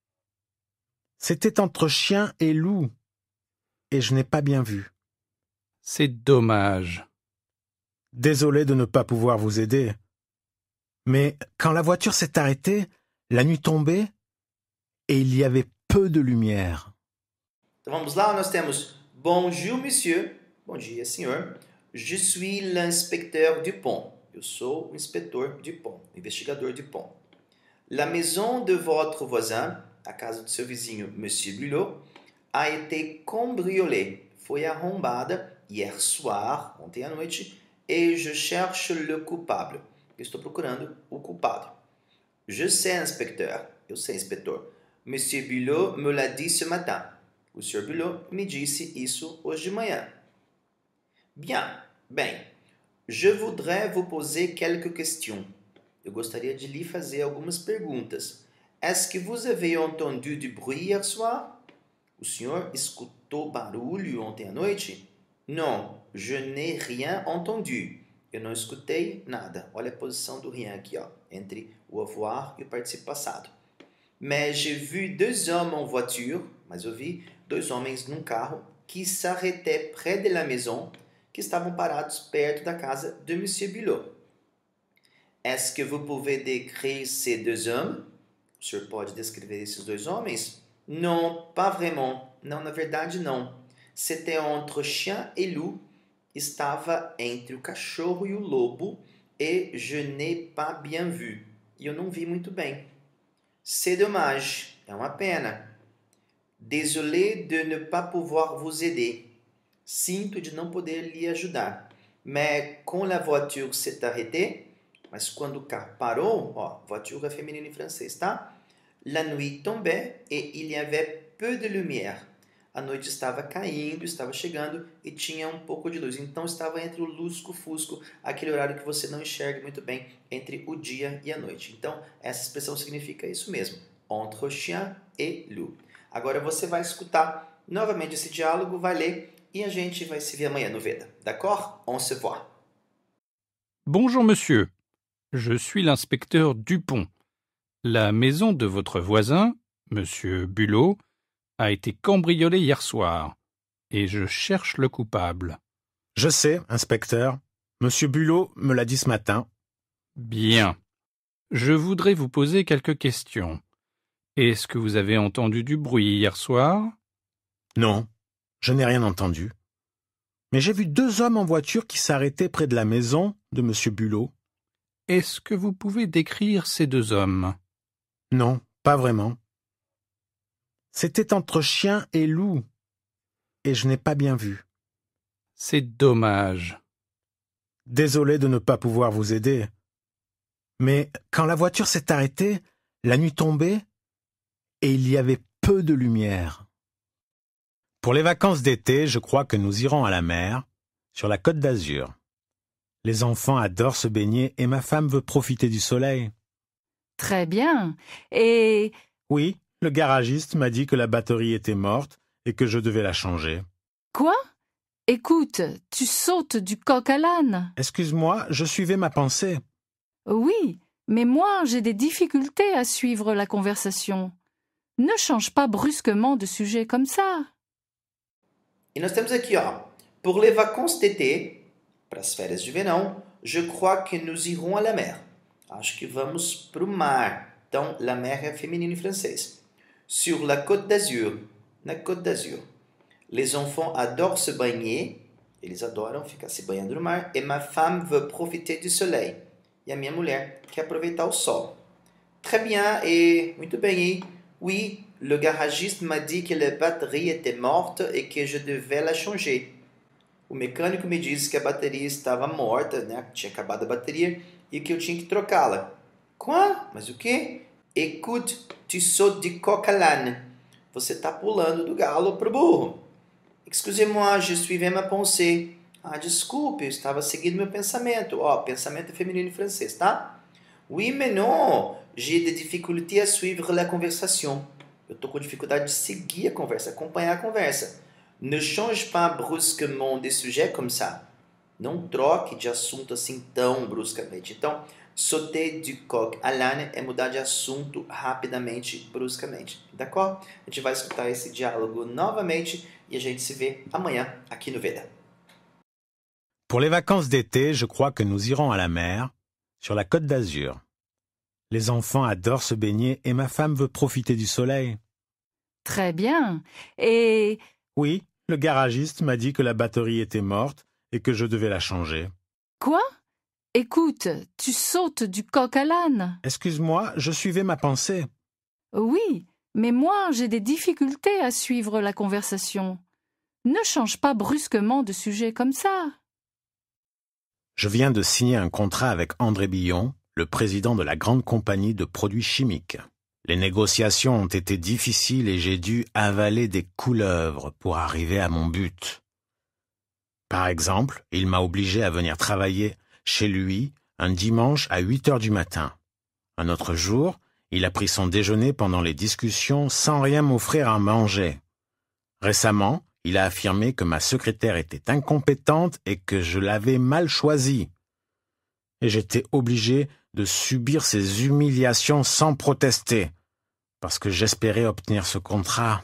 C'était entre chien et loup, et je n'ai pas bien vu. C'est dommage. Désolé de ne pas pouvoir vous aider. Mais quand la voiture s'est arrêtée, la nuit tombait, et il y avait peu de lumière. Então vamos lá, nós temos bonjour, monsieur. Bom dia, senhor. Je suis l'inspecteur Dupont. Eu sou o inspetor Dupont, o investigador Dupont. La maison de votre voisin, a casa do seu vizinho, monsieur Bulot, a été cambriolée. Foi arrombada hier soir, ontem à noite, et je cherche le coupable. Eu estou procurando o culpado. Je sais, inspecteur. Eu sei, inspetor. Monsieur Bulot me l'a dit ce matin. O Sr. Bulot me disse isso hoje de manhã. Bien. Bem, je voudrais vous poser quelques questions. Eu gostaria de lhe fazer algumas perguntas. Est-ce que vous avez entendu du bruit hier soir? O senhor escutou barulho ontem à noite? Non, je n'ai rien entendu. Eu não escutei nada. Olha a posição do rien aqui, ó, entre o avoir e o participe passado. Mais j'ai vu 2 hommes en voiture, mas eu vi 2 homens num carro qui s'arrêtaient près de la maison, que estavam parados perto da casa de monsieur Bulot. Est-ce que vous pouvez décrire ces 2 hommes? O senhor pode descrever esses 2 homens? Non, pas vraiment. Não, na verdade não. C'était entre chien et loup. Estava entre o cachorro e o lobo, et je n'ai pas bien vu. E eu não vi muito bem. C'est dommage. É uma pena. Désolé de ne pas pouvoir vous aider. Sinto de não poder lhe ajudar. Mais quand la voiture s'est arrêtée, mas quando o carro parou, ó, voiture é feminino em francês, tá? La nuit tombait et il y avait peu de lumière. A noite estava caindo, estava chegando e tinha um pouco de luz. Então estava entre o lusco-fusco, aquele horário que você não enxerga muito bem entre o dia e a noite. Então essa expressão significa isso mesmo. Entre chien et loup. Agora você vai escutar novamente esse diálogo, vai ler e a gente vai se ver amanhã no Veda. D'accord? On se voit. Bonjour monsieur, je suis l'inspecteur Dupont. La maison de votre voisin, monsieur Bulot, a été cambriolée hier soir, et je cherche le coupable. Je sais, inspecteur. Monsieur Bulot me l'a dit ce matin. Bien. Je voudrais vous poser quelques questions. Est-ce que vous avez entendu du bruit hier soir? Non, je n'ai rien entendu. Mais j'ai vu 2 hommes en voiture qui s'arrêtaient près de la maison de monsieur Bulot. Est-ce que vous pouvez décrire ces 2 hommes? Non, pas vraiment. C'était entre chien et loup, et je n'ai pas bien vu. C'est dommage. Désolé de ne pas pouvoir vous aider. Mais quand la voiture s'est arrêtée, la nuit tombait, et il y avait peu de lumière. Pour les vacances d'été, je crois que nous irons à la mer, sur la Côte d'Azur. Les enfants adorent se baigner et ma femme veut profiter du soleil. Très bien. Et Oui, le garagiste m'a dit que la batterie était morte et que je devais la changer. quoi? Écoute, tu sautes du coq à l'âne. Excuse-moi, je suivais ma pensée. Oui, mais moi j'ai des difficultés à suivre la conversation. Ne change pas brusquement de sujet comme ça. E nós temos aqui, ó, pour les vacances d'été, para as férias de verão, je crois que nous irons à la mer. Acho que vamos para o mar. Então, la mer é feminino em francês. Sur la Côte d'Azur, na Côte d'Azur. Les enfants adorent se baigner. Eles adoram ficar se banhando no mar. Et ma femme veut profiter du soleil. E a minha mulher quer aproveitar o sol. Très bien, et muito bem, e oui, le garagiste m'a dit que la batterie était morte et que je devais la changer. O mecânico me disse que a bateria estava morta, né? Tinha acabado a bateria e que eu tinha que trocá-la. Quoi? Mas o quê? Écoute, tu sautes du coq à l'âne. Você está pulando do galo para o burro. Excusez-moi, je suivais ma pensée. Ah, desculpe, eu estava seguindo meu pensamento. Ó, pensamento é feminino em francês, tá? Oui, mais non, j'ai des difficultés à suivre la conversation. Eu estou com dificuldade de seguir a conversa, acompanhar a conversa. Ne change pas brusquement de sujet comme ça. Não troque de assunto assim tão bruscamente. Então, sauter du coq à l'âne é mudar de assunto rapidamente, bruscamente. D'accord? A gente vai escutar esse diálogo novamente e a gente se vê amanhã aqui no Veda. Pour les vacances d'été, je crois que nous irons à la mer, sur la Côte d'Azur. Les enfants adorent se baigner et ma femme veut profiter du soleil. Très bien. Et Oui, le garagiste m'a dit que la batterie était morte et que je devais la changer. quoi? Écoute, tu sautes du coq à l'âne. Excuse-moi, je suivais ma pensée. Oui, mais moi j'ai des difficultés à suivre la conversation. Ne change pas brusquement de sujet comme ça. Je viens de signer un contrat avec André Billon, le président de la grande compagnie de produits chimiques. Les négociations ont été difficiles et j'ai dû avaler des couleuvres pour arriver à mon but. Par exemple, il m'a obligé à venir travailler chez lui un dimanche à 8 heures du matin. Un autre jour, il a pris son déjeuner pendant les discussions sans rien m'offrir à manger. Récemment, il a affirmé que ma secrétaire était incompétente et que je l'avais mal choisie. Et j'étais obligé de subir ces humiliations sans protester, parce que j'espérais obtenir ce contrat.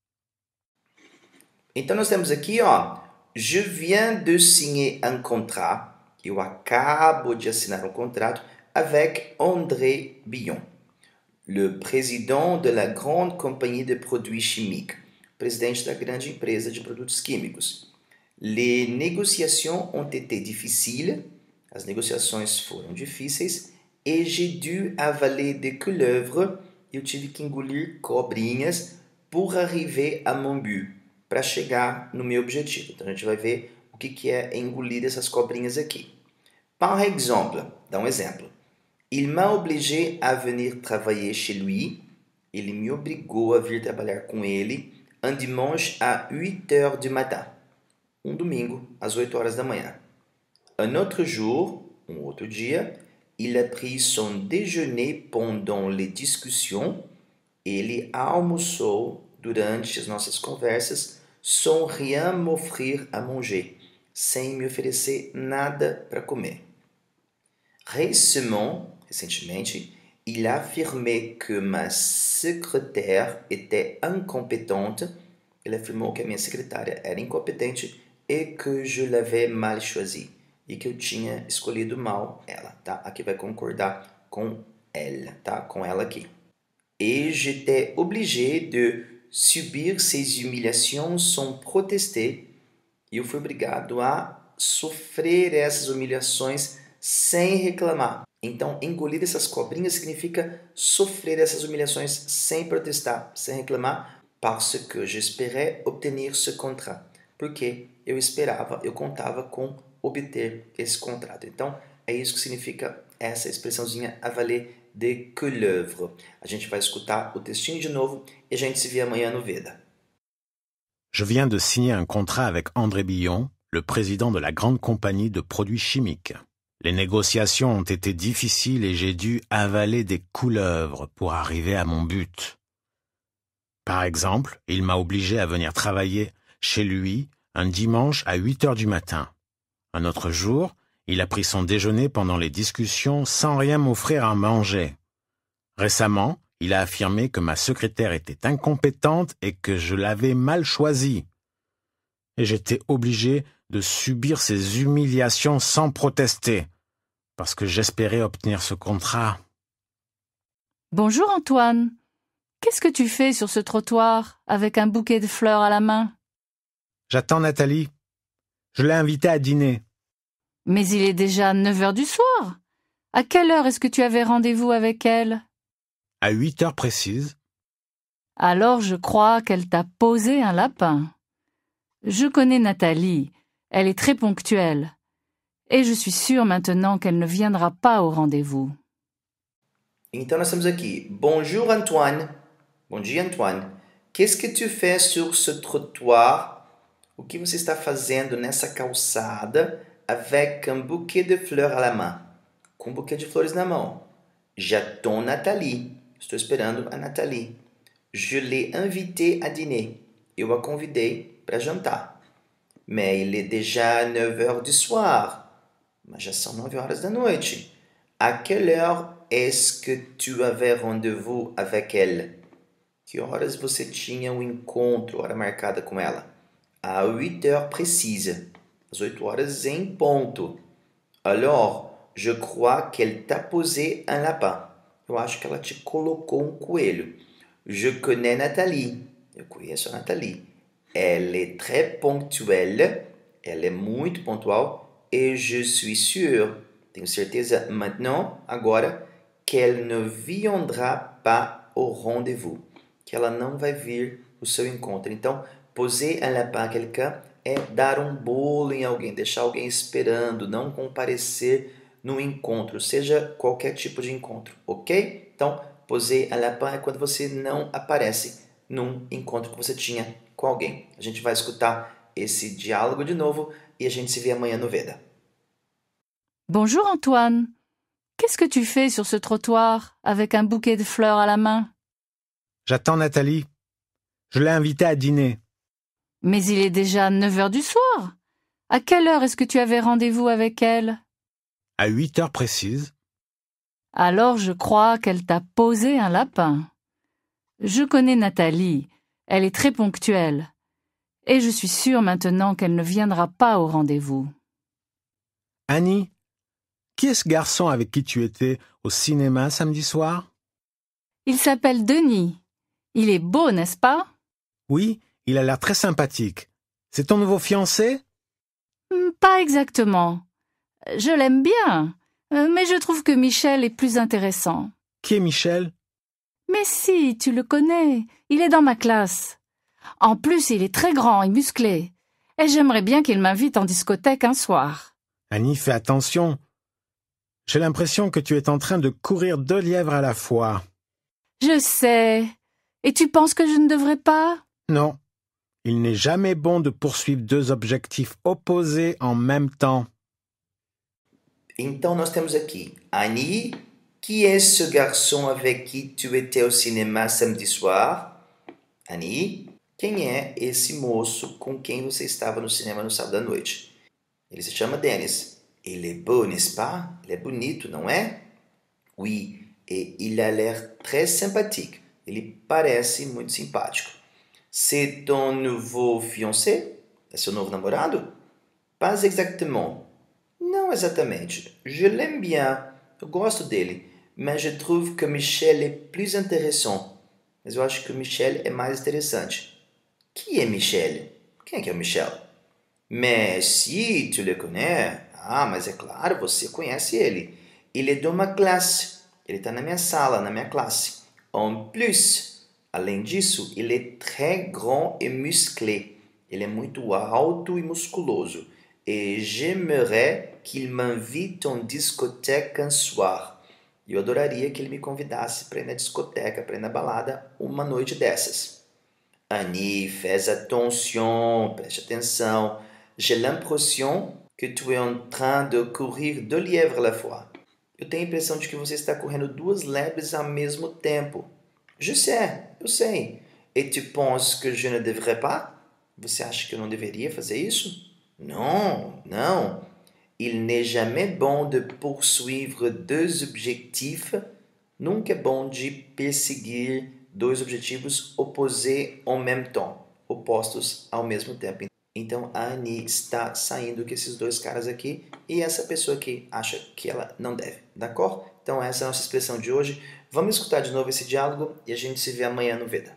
Então nós temos aqui, ó, je viens de signer un contrat. Eu acabo de assinar um contrato avec André Billon, le président de la grande compagnie de produits chimiques, presidente da grande empresa de produtos químicos. Les négociations ont été difficiles, as negociações foram difíceis, et j'ai dû avaler des couleuvres, eu tive que engolir cobrinhas pour arriver à mon but, para chegar no meu objetivo. Então a gente vai ver o que é engolir essas cobrinhas aqui. Par exemple, dá um exemplo. Il m'a obligé à venir travailler chez lui. Ele me obrigou a vir trabalhar com ele un dimanche à 8 heures du matin. Um domingo, às 8 horas da manhã. Un autre jour, um outro dia, il a pris son déjeuner pendant les discussions. Ele almoçou durante as nossas conversas sans rien m'offrir à manger, sem me oferecer nada para comer. Recentemente, il a affirmé que ma secrétaire était incompétente. Ele afirmou que a minha secretária era incompetente et que je l'avais mal choisi. E que eu tinha escolhido mal ela, tá? Aqui vai concordar com elle, tá? Com ela aqui. Et j'étais obligé de subir ces humiliations sans protester. E eu fui obrigado a sofrer essas humilhações sem reclamar. Então, engolir essas cobrinhas significa sofrer essas humilhações sem protestar, sem reclamar, parce que j'espérais obtenir ce contrat. Porque eu contava com obter esse contrato. Então, é isso que significa essa expressãozinha avaler de couleuvre. A gente vai escutar o textinho de novo e a gente se vê amanhã no Veda. Je viens de signer un contrat avec André Billon, le président de la grande compagnie de produits chimiques. Les négociations ont été difficiles et j'ai dû avaler des couleuvres pour arriver à mon but. Par exemple, il m'a obligé à venir travailler chez lui un dimanche à 8 heures du matin. Un autre jour, il a pris son déjeuner pendant les discussions sans rien m'offrir à manger. Récemment, il a affirmé que ma secrétaire était incompétente et que je l'avais mal choisie. Et j'étais obligé de subir ces humiliations sans protester, parce que j'espérais obtenir ce contrat. Bonjour Antoine. Qu'est-ce que tu fais sur ce trottoir avec un bouquet de fleurs à la main? J'attends Nathalie. Je l'ai invitée à dîner. Mais il est déjà 9 heures du soir. À quelle heure est-ce que tu avais rendez-vous avec elle? À 8 heures précises. Alors je crois qu'elle t'a posé un lapin. Je connais Nathalie. Elle est très ponctuelle. Et je suis sûre maintenant qu'elle ne viendra pas au rendez-vous. Então nós temos aqui, bonjour Antoine. Bom dia Antoine. Qu'est-ce que tu fais sur ce trottoir? O que você está fazendo nessa calçada avec un bouquet de fleurs à la main? Com um buquê de flores na mão. J'attends Nathalie. Estou esperando a Nathalie. Je l'ai invitée à dîner. Eu a convidei para jantar. Mais il est déjà 9 heures du soir. Mas já são 9 horas da noite. À quelle heure est-ce que tu avais rendez-vous avec elle? Que horas você tinha um encontro, hora marcada com ela? À 8 heures précises. Às 8 horas em ponto. Alors, je crois qu'elle t'a posé un lapin. Eu acho que ela te colocou um coelho. Je connais Nathalie. Eu conheço a Nathalie. Elle est très ponctuelle. Ela é muito pontual. Et je suis sûr, tenho certeza maintenant, agora, qu'elle ne viendra pas au rendez-vous. Que ela não vai vir ao seu encontro. Então, poser un lapin à quelqu'un é dar um bolo em alguém, deixar alguém esperando, não comparecer no encontro, seja qualquer tipo de encontro, ok? Então, poser un lapin é quando você não aparece num encontro que você tinha com alguém. A gente vai escutar esse diálogo de novo e a gente se vê amanhã no Veda. Bonjour Antoine. Qu'est-ce que tu fais sur ce trottoir avec un bouquet de fleurs à la main? J'attends Nathalie. Je l'ai invitée à dîner. Mais il est déjà 9 heures du soir. À quelle heure est-ce que tu avais rendez-vous avec elle? À 8 heures précises. Alors je crois qu'elle t'a posé un lapin. Je connais Nathalie. Elle est très ponctuelle. Et je suis sûre maintenant qu'elle ne viendra pas au rendez-vous. Annie, qui est ce garçon avec qui tu étais au cinéma samedi soir? Il s'appelle Denis. Il est beau, n'est-ce pas? Oui, il a l'air très sympathique. C'est ton nouveau fiancé? Pas exactement. Je l'aime bien, mais je trouve que Michel est plus intéressant. Qui est Michel? Mais si, tu le connais, il est dans ma classe. En plus, il est très grand et musclé. Et j'aimerais bien qu'il m'invite en discothèque un soir. Annie, fais attention. J'ai l'impression que tu es en train de courir 2 lièvres à la fois. Je sais. Et tu penses que je ne devrais pas? Non, il n'est jamais bon de poursuivre 2 objectifs opposés en même temps. Então, nós temos aqui Annie, qui est ce garçon avec qui tu étais au cinéma samedi soir? Annie, quem é esse moço com quem você estava no cinema no sábado à noite? Ele se chama Dennis. Il est beau, n'est-ce pas? Il est bonito, não é? Oui, et il a l'air très sympathique. Ele parece muito simpático. C'est ton nouveau fiancé? É seu novo namorado? Pas exactement. Não exatamente. Je l'aime bien. Eu gosto dele. Mais je trouve que Michel est plus intéressant. Mas eu acho que o Michel é mais interessante. Qui est Michel? Quem é que é o Michel? Mais si, tu le connais. Ah, mas é claro, você conhece ele. Il est dans ma classe. Ele está na minha sala, na minha classe. En plus, além disso, il est très grand et musclé. Ele é muito alto e musculoso. Et j'aimerais qu'il m'invite en discothèque un soir. Eu adoraria que ele me convidasse para ir na discoteca, para ir na balada, uma noite dessas. Annie, fais attention, preste atenção. J'ai l'impression que tu es en train de courir 2 lièvres à la fois. Eu tenho a impressão de que você está correndo 2 lebres ao mesmo tempo. Je sais, eu sei. Et tu penses que je ne devrais pas? Você acha que eu não deveria fazer isso? Non, non. Il n'est jamais bon de poursuivre 2 objectifs. Nunca é bom de perseguir 2 objetivos opposés en même temps, opostos ao mesmo tempo. Então, a Annie está saindo com esses 2 caras aqui e essa pessoa aqui acha que ela não deve, d'accord? Então, essa é a nossa expressão de hoje. Vamos escutar de novo esse diálogo e a gente se vê amanhã no Veda.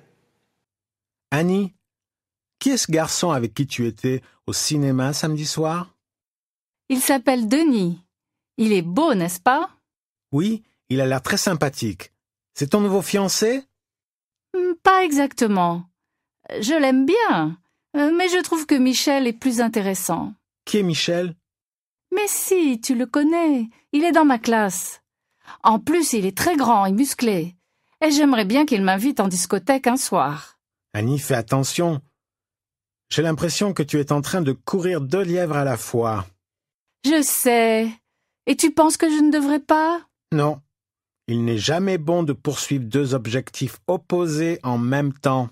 Annie, qui est ce garçon avec qui tu étais au cinéma samedi soir? Il s'appelle Denis. Il est beau, n'est-ce pas? Oui, il a l'air très sympathique. C'est ton nouveau fiancé? Pas exactement. Je l'aime bien, mais je trouve que Michel est plus intéressant. Qui est Michel? Mais si, tu le connais, il est dans ma classe. En plus, il est très grand et musclé. Et j'aimerais bien qu'il m'invite en discothèque un soir. Annie, fais attention. J'ai l'impression que tu es en train de courir 2 lièvres à la fois. Je sais. Et tu penses que je ne devrais pas? Non, il n'est jamais bon de poursuivre 2 objectifs opposés en même temps.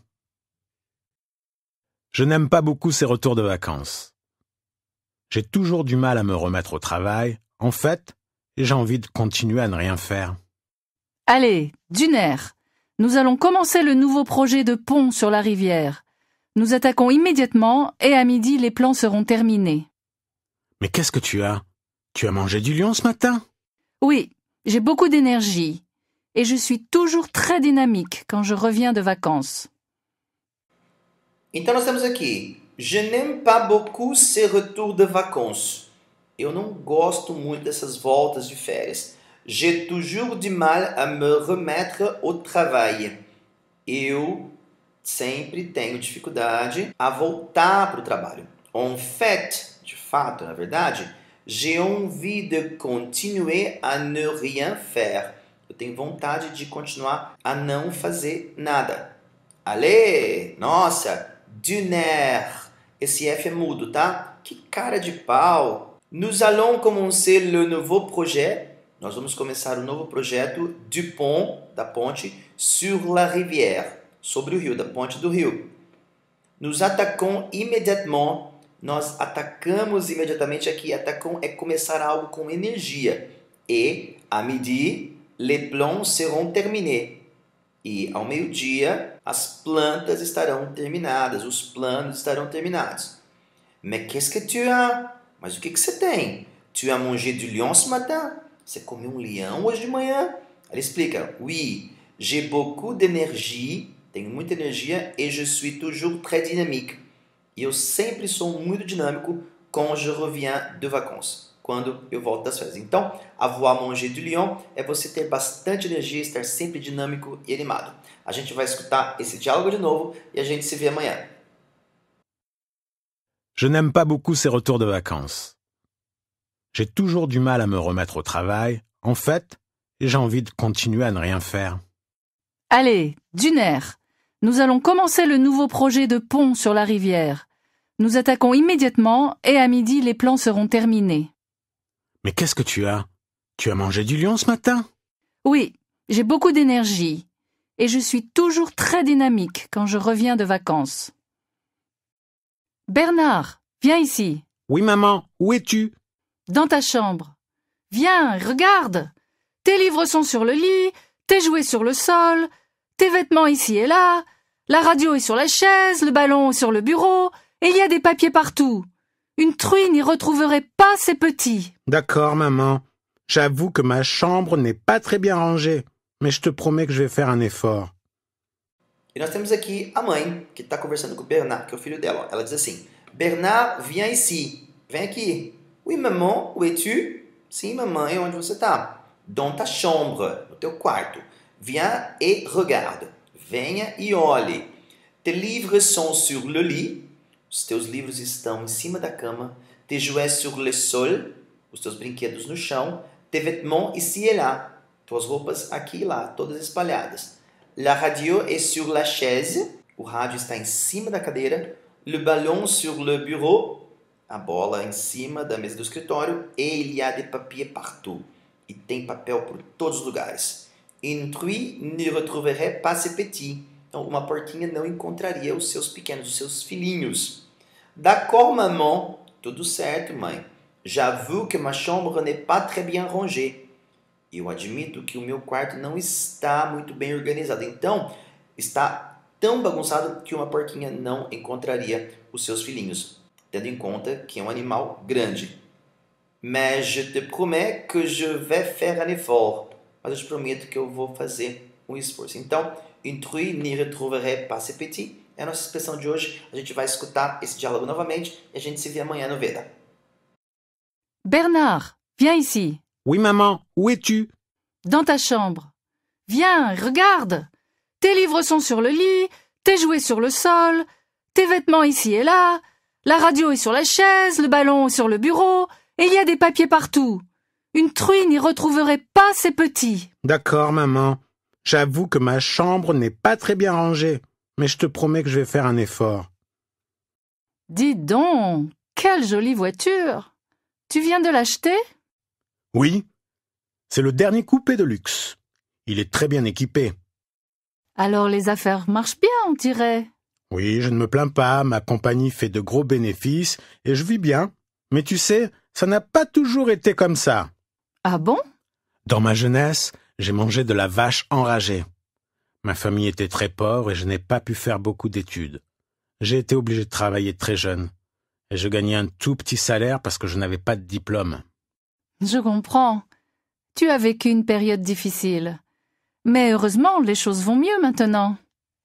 Je n'aime pas beaucoup ces retours de vacances. J'ai toujours du mal à me remettre au travail. En fait, j'ai envie de continuer à ne rien faire. Allez, d'une aire. Nous allons commencer le nouveau projet de pont sur la rivière. Nous attaquons immédiatement et à midi, les plans seront terminés. Mais qu'est-ce que tu as? Tu as mangé du lion ce matin? Oui, j'ai beaucoup d'énergie. Et je suis toujours très dynamique quand je reviens de vacances. Então, nós temos aqui, je n'aime pas beaucoup ces retours de vacances. Eu não gosto muito dessas voltas de férias. J'ai toujours du mal à me remettre au travail. Eu sempre tenho dificuldade a voltar para o trabalho. En fait, de fato, na verdade, j'ai envie de continuer à ne rien faire. Eu tenho vontade de continuar a não fazer nada. Allez, nossa, d'une aire. Esse F é mudo, tá? Que cara de pau. Nous allons commencer le nouveau projet. Nós vamos começar o novo projeto du pont, da ponte, sur la rivière, sobre o rio, da ponte do rio. Nous attaquons immédiatement. Nós atacamos imediatamente aqui. Atacons é começar algo com energia. Et, à midi, les plans seront terminés. E, ao meio-dia, as plantas estarão terminadas, os planos estarão terminados. Mais qu'est-ce que tu as? Mas o que você tem? Tu as mangé du lion ce matin? Você comeu um leão hoje de manhã? Ela explica. Oui, j'ai beaucoup d'énergie, tenho muita energia, et je suis toujours très dynamique. E eu sempre sou muito dinâmico quand je reviens de vacances. quando eu volto das férias. Então, avoir manger du lion é você ter bastante energia, estar sempre dinâmico e animado. A gente vai escutar esse diálogo de novo e a gente se vê amanhã. Je n'aime pas beaucoup ces retours de vacances. J'ai toujours du mal à me remettre au travail. En fait, j'ai envie de continuer à ne rien faire. Allez, d'une air. Nous allons commencer le nouveau projet de pont sur la rivière. Nous attaquons immédiatement et à midi, les plans seront terminés. Mais qu'est-ce que tu as? Tu as mangé du lion ce matin? Oui, j'ai beaucoup d'énergie et je suis toujours très dynamique quand je reviens de vacances. Bernard, viens ici, Oui, maman, où es-tu? dans ta chambre. Viens, regarde. Tes livres sont sur le lit, tes jouets sur le sol, tes vêtements ici et là, la radio est sur la chaise, le ballon est sur le bureau, et il y a des papiers partout. Une truie n'y retrouverait pas ses petits. D'accord, maman. J'avoue que ma chambre n'est pas très bien rangée, mais je te promets que je vais faire un effort. E nós temos aqui a mãe, que está conversando com o Bernard, que é o filho dela. Ela diz assim, Bernard, viens ici. Vem aqui. Oui, maman, où es-tu? Sim, mamãe, onde você está? Dans ta chambre, no teu quarto. Viens et regarde. Venha e olhe. Tes livres sont sur le lit. Os teus livros estão em cima da cama. Tes jouets sur le sol. Os teus brinquedos no chão. Tes vêtements ici et là. Tuas roupas aqui e lá, todas espalhadas. La radio est sur la chaise. O rádio está em cima da cadeira. Le ballon sur le bureau. A bola em cima da mesa do escritório. Et il y a des papiers partout. E tem papel por todos os lugares. Une truie ne retrouverait pas ses petits. Então, uma porquinha não encontraria os seus pequenos, os seus filhinhos. D'accord, maman. Tudo certo, mãe. J'avoue que ma chambre n'est pas très bien rangée. Eu admito que o meu quarto não está muito bem organizado. Então, está tão bagunçado que uma porquinha não encontraria os seus filhinhos, tendo em conta que é um animal grande. Mais je te promets que je vais faire un effort. Mas eu te prometo que eu vou fazer um esforço. Então, une truie ne retrouverait pas ses petits. É a nossa expressão de hoje. A gente vai escutar esse diálogo novamente e a gente se vê amanhã no Veda. Bernard, viens ici, Oui, maman, où es-tu? dans ta chambre. Viens, regarde. Tes livres sont sur le lit, tes jouets sur le sol, tes vêtements ici et là, la radio est sur la chaise, le ballon est sur le bureau, et il y a des papiers partout. Une truie n'y retrouverait pas ses petits. D'accord, maman. J'avoue que ma chambre n'est pas très bien rangée, mais je te promets que je vais faire un effort. Dis donc, quelle jolie voiture. Tu viens de l'acheter? Oui, c'est le dernier coupé de luxe. Il est très bien équipé. Alors les affaires marchent bien, on dirait. Oui, je ne me plains pas, ma compagnie fait de gros bénéfices et je vis bien. Mais tu sais, ça n'a pas toujours été comme ça. Ah bon? Dans ma jeunesse, j'ai mangé de la vache enragée. Ma famille était très pauvre et je n'ai pas pu faire beaucoup d'études. J'ai été obligé de travailler très jeune. Et je gagnais un tout petit salaire parce que je n'avais pas de diplôme. Je comprends. Tu as vécu une période difficile. Mais heureusement, les choses vont mieux maintenant.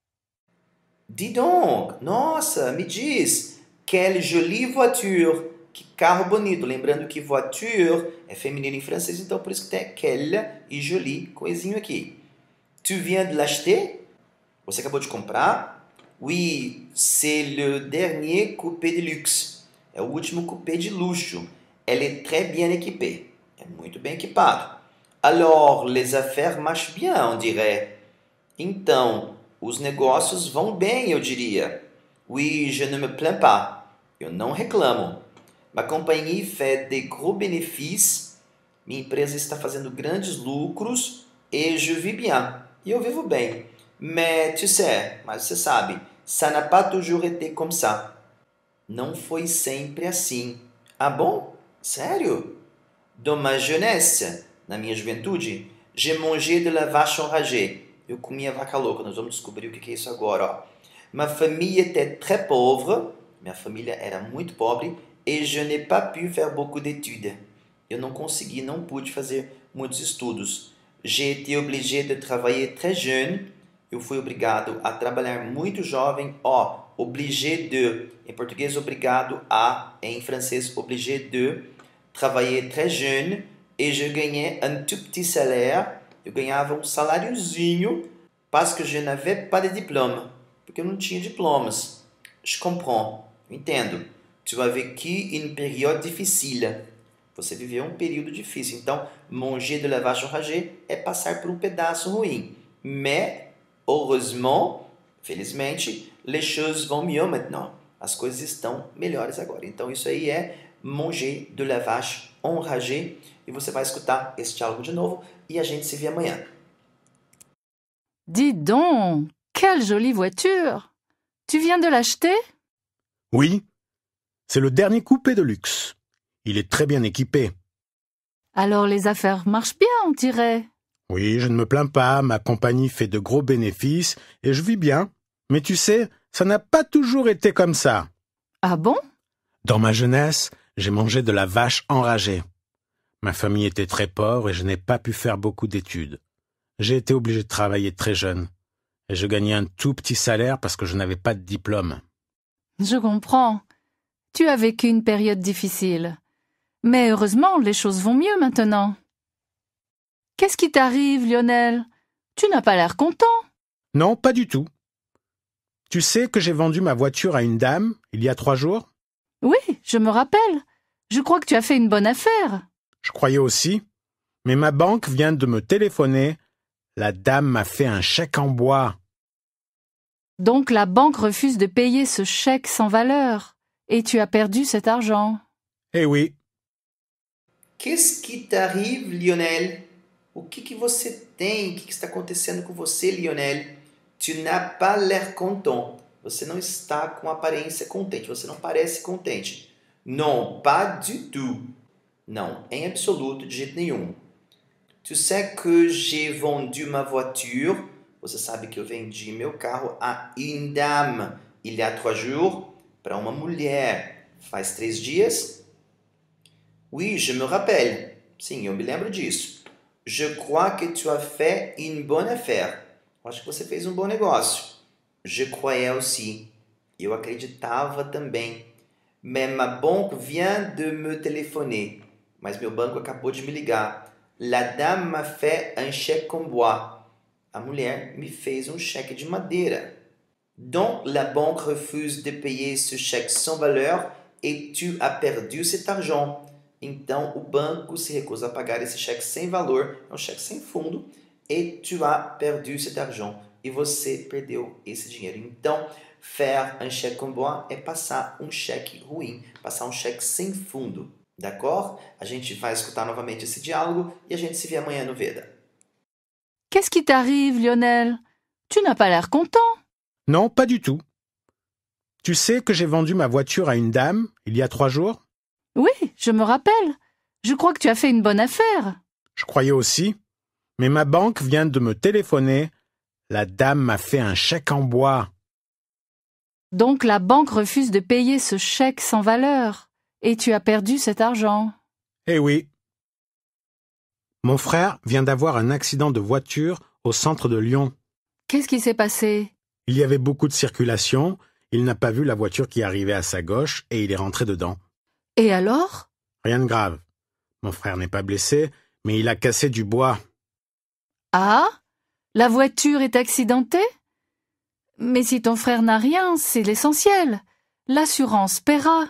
Dis donc, nossa, me diz, quelle jolie voiture, que carro bonito. Lembrando que voiture é feminino em francês, então por isso que tem quelle e jolie, coisinho aqui. Tu viens de l'acheter? Você acabou de comprar? Oui, c'est le dernier coupé de luxe. É o último coupé de luxo. Elle est très bien équipée. É muito bem equipado. Alors, les affaires marchent bien, on dirait. Então, os negócios vão bem, eu diria. Oui, je ne me plains pas. Eu não reclamo. Ma compagnie fait de gros bénéfices. Minha empresa está fazendo grandes lucros. Et je vis bien. E eu vivo bem. Mais tu sais, mas você sabe, ça n'a pas toujours été comme ça. Não foi sempre assim. Ah, bom? Sério? Dans ma jeunesse, na minha juventude, j'ai mangé de la vache enragée. Eu comia vaca louca. Nós vamos descobrir o que é isso agora. Ó. Ma famille était très pauvre. Minha família era muito pobre. Et je n'ai pas pu faire beaucoup d'études. Eu não consegui, não pude fazer muitos estudos. J'ai été obligé de travailler très jeune. Eu fui obrigado a trabalhar muito jovem. Ó, obligé de. Em português, obrigado a. Em francês, obligé de. Travaillei très jeune et je gagnais un tout petit salaire. Eu ganhava um saláriozinho parce que je n'avais pas de diplôme. Porque eu não tinha diplomas. Je comprends. Entendo. Tu as vécu une période difficile. Você viveu um período difícil. Então, manger de la vache enragée é passar por um pedaço ruim. Mais, heureusement, felizmente, les choses vont mieux maintenant. As coisas estão melhores agora. Então, isso aí é manger de la vache enragée. E você vai escutar esse diálogo de novo e a gente se vê amanhã. Dis donc, quelle jolie voiture! Tu viens de l'acheter? Oui, c'est le dernier coupé de luxe. Il est très bien équipé. Alors les affaires marchent bien, on dirait. Oui, je ne me plains pas, ma compagnie fait de gros bénéfices et je vis bien. Mais tu sais, ça n'a pas toujours été comme ça. Ah bon? Dans ma jeunesse, j'ai mangé de la vache enragée. Ma famille était très pauvre et je n'ai pas pu faire beaucoup d'études. J'ai été obligé de travailler très jeune. Et je gagnais un tout petit salaire parce que je n'avais pas de diplôme. Je comprends. Tu as vécu une période difficile. Mais heureusement, les choses vont mieux maintenant. Qu'est-ce qui t'arrive, Lionel? Tu n'as pas l'air content. Non, pas du tout. Tu sais que j'ai vendu ma voiture à une dame il y a 3 jours? Oui, je me rappelle. Je crois que tu as fait une bonne affaire. Je croyais aussi. Mais ma banque vient de me téléphoner. La dame m'a fait un chèque en bois. Donc la banque refuse de payer ce chèque sans valeur. Et tu as perdu cet argent. Eh oui. Qu'est-ce qui t'arrive, Lionel? O que você tem? O que está acontecendo com você, Lionel? Tu n'as pas l'air content. Você não está com aparência contente. Você não parece contente. Non, pas du tout. Não, em absoluto, de jeito nenhum. Tu sais que j'ai vendu ma voiture. Você sabe que eu vendi meu carro a une dame il y a 3 jours. Para uma mulher. Faz 3 dias? Oui, je me rappelle. Sim, eu me lembro disso. Je crois que tu as fait une bonne affaire. Acho que você fez um bom negócio. Je croyais aussi. Eu acreditava também. Mais ma banque vient de me téléphoner. Mas meu banco acabou de me ligar. La dame m'a fait un chèque en bois. A mulher me fez um cheque de madeira. Donc la banque refuse de payer ce chèque sans valeur et tu as perdu cet argent. Então o banco se recusa a pagar esse cheque sem valor, é um cheque sem fundo, et tu as perdu cet argent. E você perdeu esse dinheiro. Então, faire un chèque en bois é passar um cheque ruim, passar um cheque sem fundo. D'accord? A gente vai escutar novamente esse diálogo e a gente se vê amanhã no Veda. Qu'est-ce qui t'arrive, Lionel? Tu n'as pas l'air content. Non, pas du tout. Tu sais que j'ai vendu ma voiture à une dame il y a 3 jours? Oui, je me rappelle. Je crois que tu as fait une bonne affaire. Je croyais aussi. Mais ma banque vient de me téléphoner. La dame m'a fait un chèque en bois. Donc la banque refuse de payer ce chèque sans valeur. Et tu as perdu cet argent. Eh oui. Mon frère vient d'avoir un accident de voiture au centre de Lyon. Qu'est-ce qui s'est passé? Il y avait beaucoup de circulation. Il n'a pas vu la voiture qui arrivait à sa gauche et il est rentré dedans. Et alors? Rien de grave. Mon frère n'est pas blessé, mais il a cassé du bois. Ah? La voiture est accidentée? Mais si ton frère n'a rien, c'est l'essentiel. L'assurance paiera.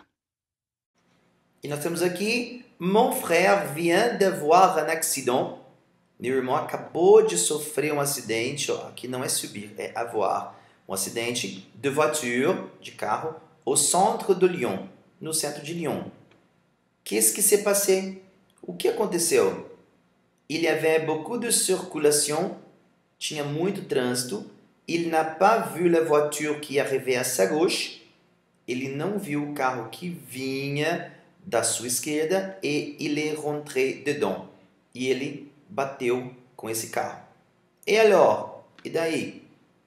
E nós temos aqui, mon frère vient d'avoir un accident. Meu irmão acabou de sofrer um acidente. Aqui não é subir, é avoir. Um acidente de voiture, de carro, au centre de Lyon, no centro de Lyon. Qu'est-ce qui s'est passé? O que aconteceu? Il y avait beaucoup de circulation. Tinha muito trânsito. Il n'a pas vu la voiture qui arrivait à sa gauche. Ele não viu o carro que vinha da sua esquerda et il est rentré dedans. E ele bateu com esse carro. Et alors? E daí?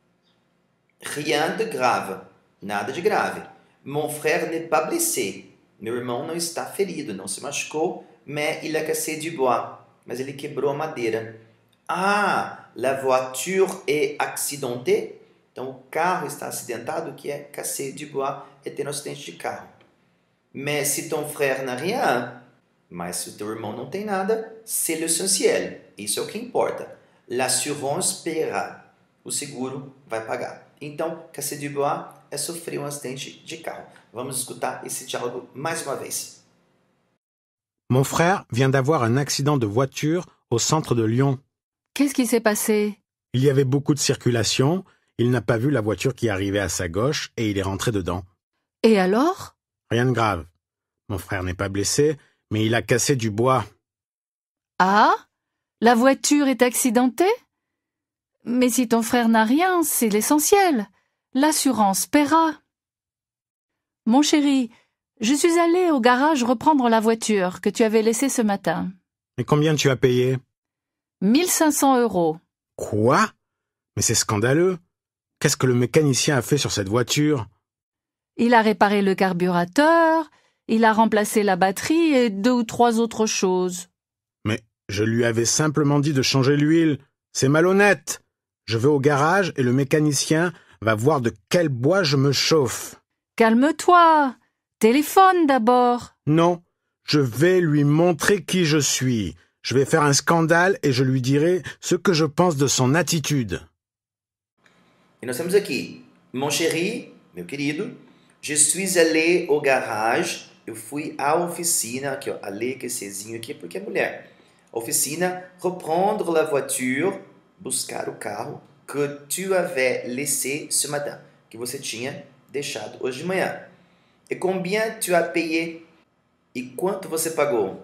Rien de grave. Nada de grave. Mon frère n'est pas blessé. Meu irmão não está ferido, não se machucou, mais il a cassé du bois. Mas ele quebrou a madeira. Ah, la voiture est accidentée. Então, o carro está acidentado, que é casser du bois, é ter um acidente de carro. Mais si ton frère n'a rien, Mas se o teu irmão não tem nada, c'est l'essentiel. Isso é o que importa. L'assurance paiera. O seguro vai pagar. Então, Cassé Dubois sofreu um acidente de carro. Vamos escutar esse diálogo mais uma vez. Mon frère vient d'avoir un accident de voiture au centre de Lyon. Qu'est-ce qui s'est passé? Il y avait beaucoup de circulation, il n'a pas vu la voiture qui arrivait à sa gauche et il est rentré dedans. Et alors? Rien de grave. Mon frère n'est pas blessé, mais il a cassé du bois. Ah? La voiture est accidentée? Mais si ton frère n'a rien, c'est l'essentiel. L'assurance paiera. Mon chéri, je suis allée au garage reprendre la voiture que tu avais laissée ce matin. Et combien tu as payé? 1500 €. Quoi? Mais c'est scandaleux. Qu'est-ce que le mécanicien a fait sur cette voiture? Il a réparé le carburateur, il a remplacé la batterie et 2 ou 3 autres choses. Mais je lui avais simplement dit de changer l'huile. C'est malhonnête. Je vais au garage et le mécanicien va voir de quel bois je me chauffe. Calme-toi. Téléphone d'abord. Non, je vais lui montrer qui je suis. Je vais faire un scandale et je lui dirai ce que je pense de son attitude. E nós temos aqui, mon chéri, meu querido, je suis allé au garage, eu fui à oficina, aqui ó, allé, que Czinho aqui, porque é mulher. Oficina, reprendre la voiture, buscar o carro, que tu avais laissé ce matin, que você tinha deixado hoje de manhã. E combien tu as payé? E quanto você pagou?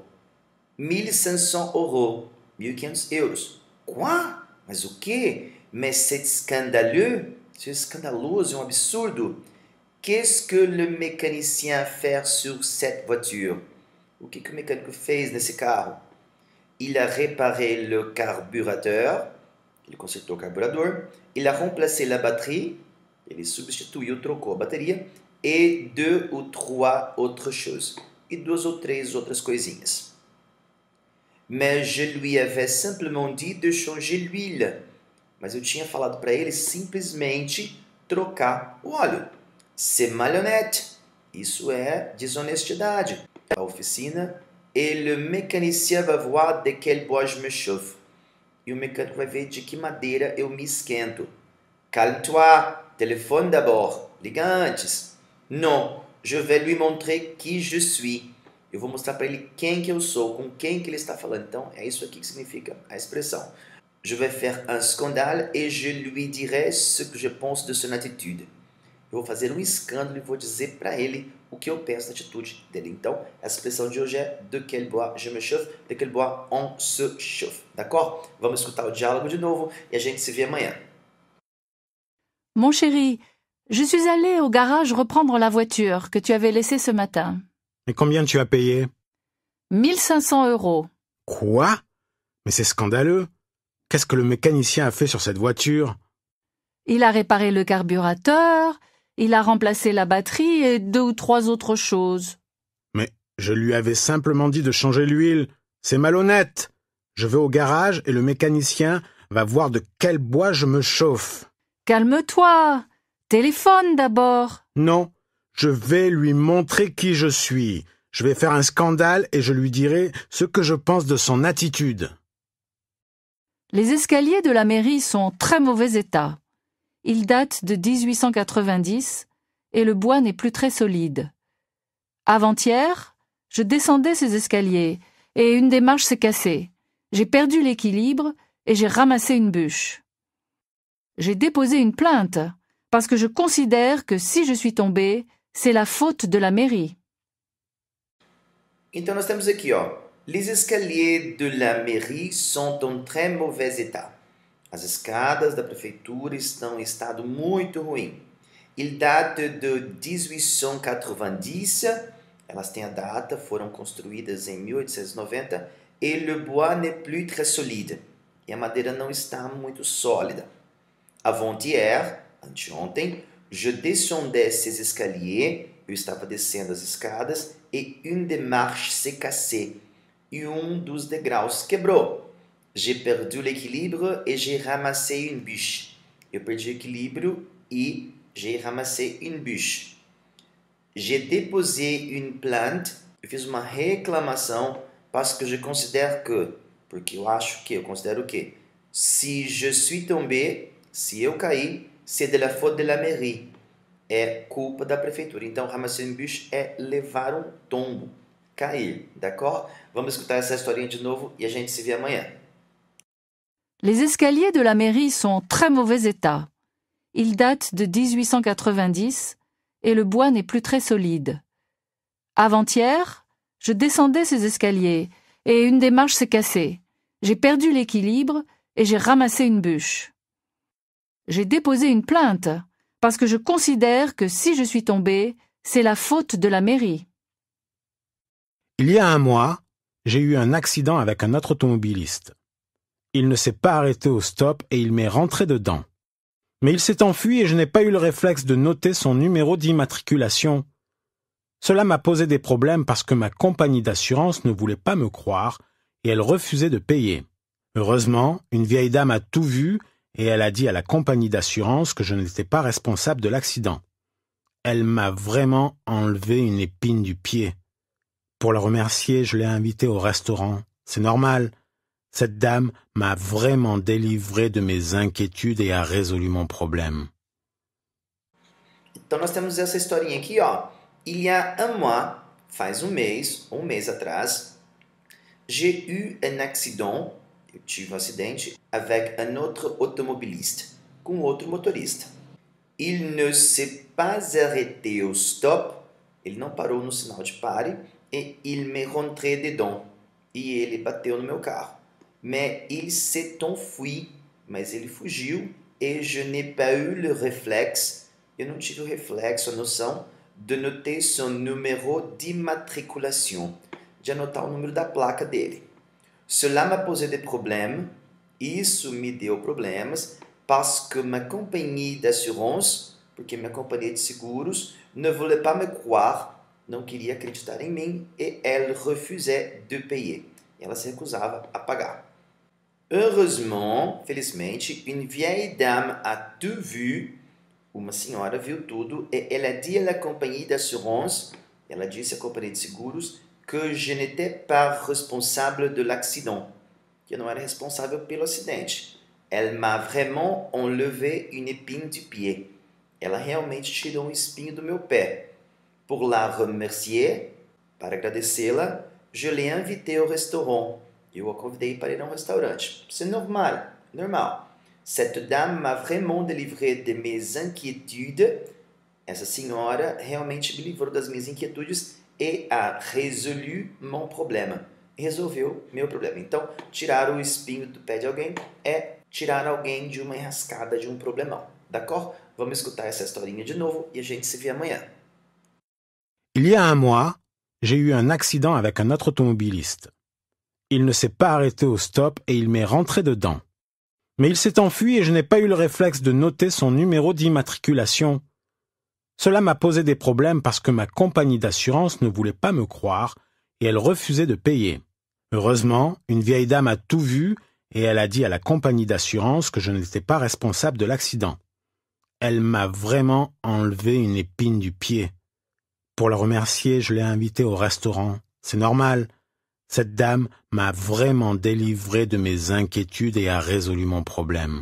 1500 €, 1.500 euros. Quoi? Mas o quê? Mais c'est scandaleux. C'est scandaloso, é um absurdo. Qu'est-ce que le mécanicien fait sur cette voiture? O que o mecânico fez nesse carro? Il a réparé le carburateur. Ele consertou o carburador. Il a remplacé la batterie. Ele substituiu, trocou a bateria. Et 2 ou 3 autres choses. E 2 ou 3 outras coisinhas. Mais je lui avais simplement dit de changer l'huile. Mas eu tinha falado para ele simplesmente trocar o óleo. C'est malhonnête. Isso é desonestidade. A oficina. Et le mécanicien va voir de quel bois je me chauffe. E o mecânico vai ver de que madeira eu me esquento. Calme-toi. Téléphone d'abord. Liga antes. Non. Je vais lui montrer qui je suis. Eu vou mostrar para ele quem que eu sou, com quem que ele está falando. Então, é isso aqui que significa a expressão. Je vais faire un scandale et je lui dirai ce que je pense de son attitude. Eu vou fazer um escândalo e vou dizer para ele o que eu penso da atitude dele. Então, a expressão de hoje é de quel bois je me chauffe, de quel bois on se chauffe. D'accord? Vamos escutar o diálogo de novo e a gente se vê amanhã. Mon chéri, je suis allée au garage reprendre la voiture que tu avais laissée ce matin. Et combien tu as payé? 1500 €. Quoi? Mais c'est scandaleux. Qu'est-ce que le mécanicien a fait sur cette voiture? Il a réparé le carburateur, il a remplacé la batterie et 2 ou 3 autres choses. Mais je lui avais simplement dit de changer l'huile. C'est malhonnête. Je vais au garage et le mécanicien va voir de quel bois je me chauffe. Calme-toi. Téléphone d'abord. Non, je vais lui montrer qui je suis. Je vais faire un scandale et je lui dirai ce que je pense de son attitude. Les escaliers de la mairie sont en très mauvais état. Ils datent de 1890 et le bois n'est plus très solide. Avant-hier, je descendais ces escaliers et une des marches s'est cassée. J'ai perdu l'équilibre et j'ai ramassé une bûche. J'ai déposé une plainte parce que je considère que si je suis tombée, c'est la faute de la mairie. Então, nós temos aqui, ó. Les escaliers de la mairie sont en très mauvais état. As escadas da prefeitura estão em estado muito ruim. Il date de 1890. Elas têm a data, foram construídas em 1890. Et le bois n'est plus très solide. E a madeira não está muito sólida. Avant-hier, anteontem, je descendais ces escaliers. Eu estava descendo as escadas et une des marches s'est cassée. E dos degraus quebrou. J'ai perdu l'équilibre et j'ai ramassé une bûche. Eu perdi o equilíbrio e j'ai ramassé une bûche. J'ai déposé une plainte. Eu fiz uma reclamação parce que je considère que, porque eu acho que, eu considero que, si je suis tombé, se eu caí, c'est de la faute de la mairie. É culpa da prefeitura. Então, ramasser une bûche é levar um tombo, cair, d'accord? Vamos escutar essa historinha de novo e a gente se vê amanhã. Les escaliers de la mairie sont en très mauvais état. Ils datent de 1890 et le bois n'est plus très solide. Avant-hier, je descendais ces escaliers et une des marches s'est cassée. J'ai perdu l'équilibre et j'ai ramassé une bûche. J'ai déposé une plainte parce que je considère que si je suis tombée, c'est la faute de la mairie. Il y a un mois, j'ai eu un accident avec un autre automobiliste. Il ne s'est pas arrêté au stop et il m'est rentré dedans. Mais il s'est enfui et je n'ai pas eu le réflexe de noter son numéro d'immatriculation. Cela m'a posé des problèmes parce que ma compagnie d'assurance ne voulait pas me croire et elle refusait de payer. Heureusement, une vieille dame a tout vu et elle a dit à la compagnie d'assurance que je n'étais pas responsable de l'accident. Elle m'a vraiment enlevé une épine du pied. Pour la remercier, je l'ai invitée au restaurant. C'est normal. Cette dame m'a vraiment délivré de mes inquiétudes et a résolu mon problème. Então nós temos essa historinha aqui, ó. Il y a un mois, faz um mês atrás, j'ai eu un accident, eu tive um acidente, avec un autre automobiliste, com outro motorista. Il ne s'est pas arrêté au stop, ele não parou no sinal de pare, et il m'est rentré dedans, e ele bateu no meu carro. Mais il s'est enfui, mas ele fugiu, et je n'ai pas eu le réflexe, eu não tive o reflexo, a noção, de noter son numéro d'immatriculation, de anotar o número da placa dele. Cela m'a posé des problèmes, isso me deu problemas, parce que ma compagnie d'assurance, porque minha companhia de seguros, ne voulait pas me croire, não queria acreditar em mim, et elle refusait de payer. Ela se recusava a pagar. Heureusement, felizmente, une vieille dame a tout vu, uma senhora viu tudo, et elle a dit à la compagnie d'assurance, ela disse à companhia de seguros, que je n'étais pas responsable de l'accident, que eu não era responsável pelo acidente. Elle m'a vraiment enlevé une épine du pied. Ela realmente tirou um espinho do meu pé. Pour la remercier, para agradecê-la, je l'ai invitée au restaurant. Eu a convidei para ir a um restaurante. C'est normal. Cette dame m'a vraiment délivré de mes inquiétudes. Essa senhora realmente me livrou das minhas inquietudes et a résolu mon problème. Resolveu meu problema. Então, tirar o espinho do pé de alguém é tirar alguém de uma enrascada, de um problemão. D'accord? Vamos escutar essa historinha de novo e a gente se vê amanhã. Il y a un mois, j'ai eu un accident avec un autre automobiliste. Il ne s'est pas arrêté au stop et il m'est rentré dedans. Mais il s'est enfui et je n'ai pas eu le réflexe de noter son numéro d'immatriculation. Cela m'a posé des problèmes parce que ma compagnie d'assurance ne voulait pas me croire et elle refusait de payer. Heureusement, une vieille dame a tout vu et elle a dit à la compagnie d'assurance que je n'étais pas responsable de l'accident. Elle m'a vraiment enlevé une épine du pied. Pour la remercier, je l'ai invitée au restaurant. C'est normal. Cette dame m'a vraiment délivré de mes inquiétudes et a résolu mon problème.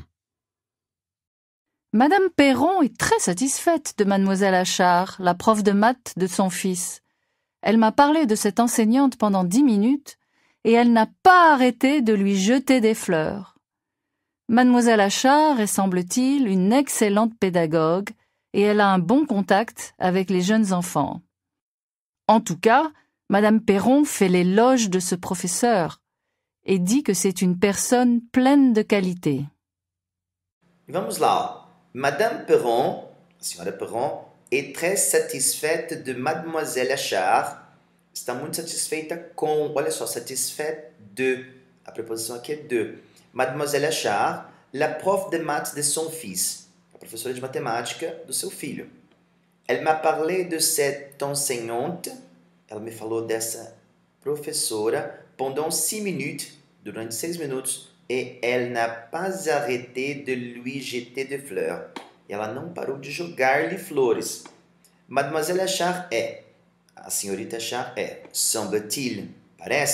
Madame Perron est très satisfaite de Mademoiselle Achard, la prof de maths de son fils. Elle m'a parlé de cette enseignante pendant 10 minutes et elle n'a pas arrêté de lui jeter des fleurs. Mademoiselle Achard est, semble-t-il, une excellente pédagogue et elle a un bon contact avec les jeunes enfants. En tout cas, Madame Perron fait l'éloge de ce professeur et dit que c'est une personne pleine de qualités. Vamos lá. Madame Perron, a senhora Perron, est très satisfaite de Mademoiselle Achard. Está muito satisfeita com, olha só, satisfaite de, a preposição aqui é de. Mademoiselle Achard, la prof de maths de son fils, a professora de matemática do seu filho. Elle m'a parlé de cette enseignante, ela me falou dessa professora, pendant 6 minutes, durante 6 minutos, et elle n'a pas arrêté de lui jeter des fleurs. E ela não parou de jogar-lhe flores. Mademoiselle Achard est, a senhorita Achard est, semble-t-il, parece,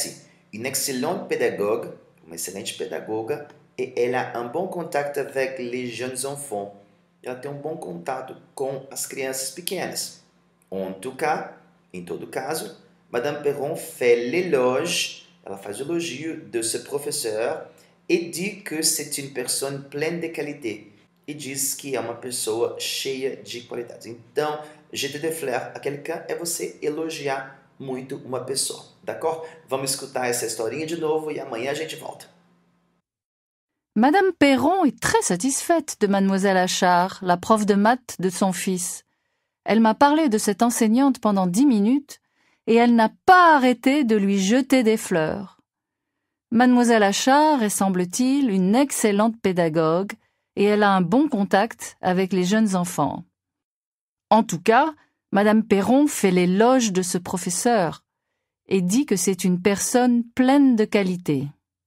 une excellente pédagogue, uma excelente pedagoga, e ela a bom contato avec les jeunes enfants. Ela tem bom contato com as crianças pequenas. En tout cas, em todo caso, Madame Perron fait l'éloge, ela faz o elogio de ce professeur et dit que c'est une personne pleine de qualité. E diz que é uma pessoa cheia de qualidades. Então, jeter des fleurs a quelqu'un é você elogiar muito uma pessoa, d'accord? Vamos escutar essa historinha de novo e amanhã a gente volta. Madame Perron est très satisfaite de Mademoiselle Achard, la prof de maths de son fils. Elle m'a parlé de cette enseignante pendant 10 minutes et elle n'a pas arrêté de lui jeter des fleurs. Mademoiselle Achard est, semble-t-il, une excellente pédagogue et elle a un bon contact avec les jeunes enfants. En tout cas, Madame Perron fait l'éloge de ce professeur et dit que c'est une personne pleine de qualité.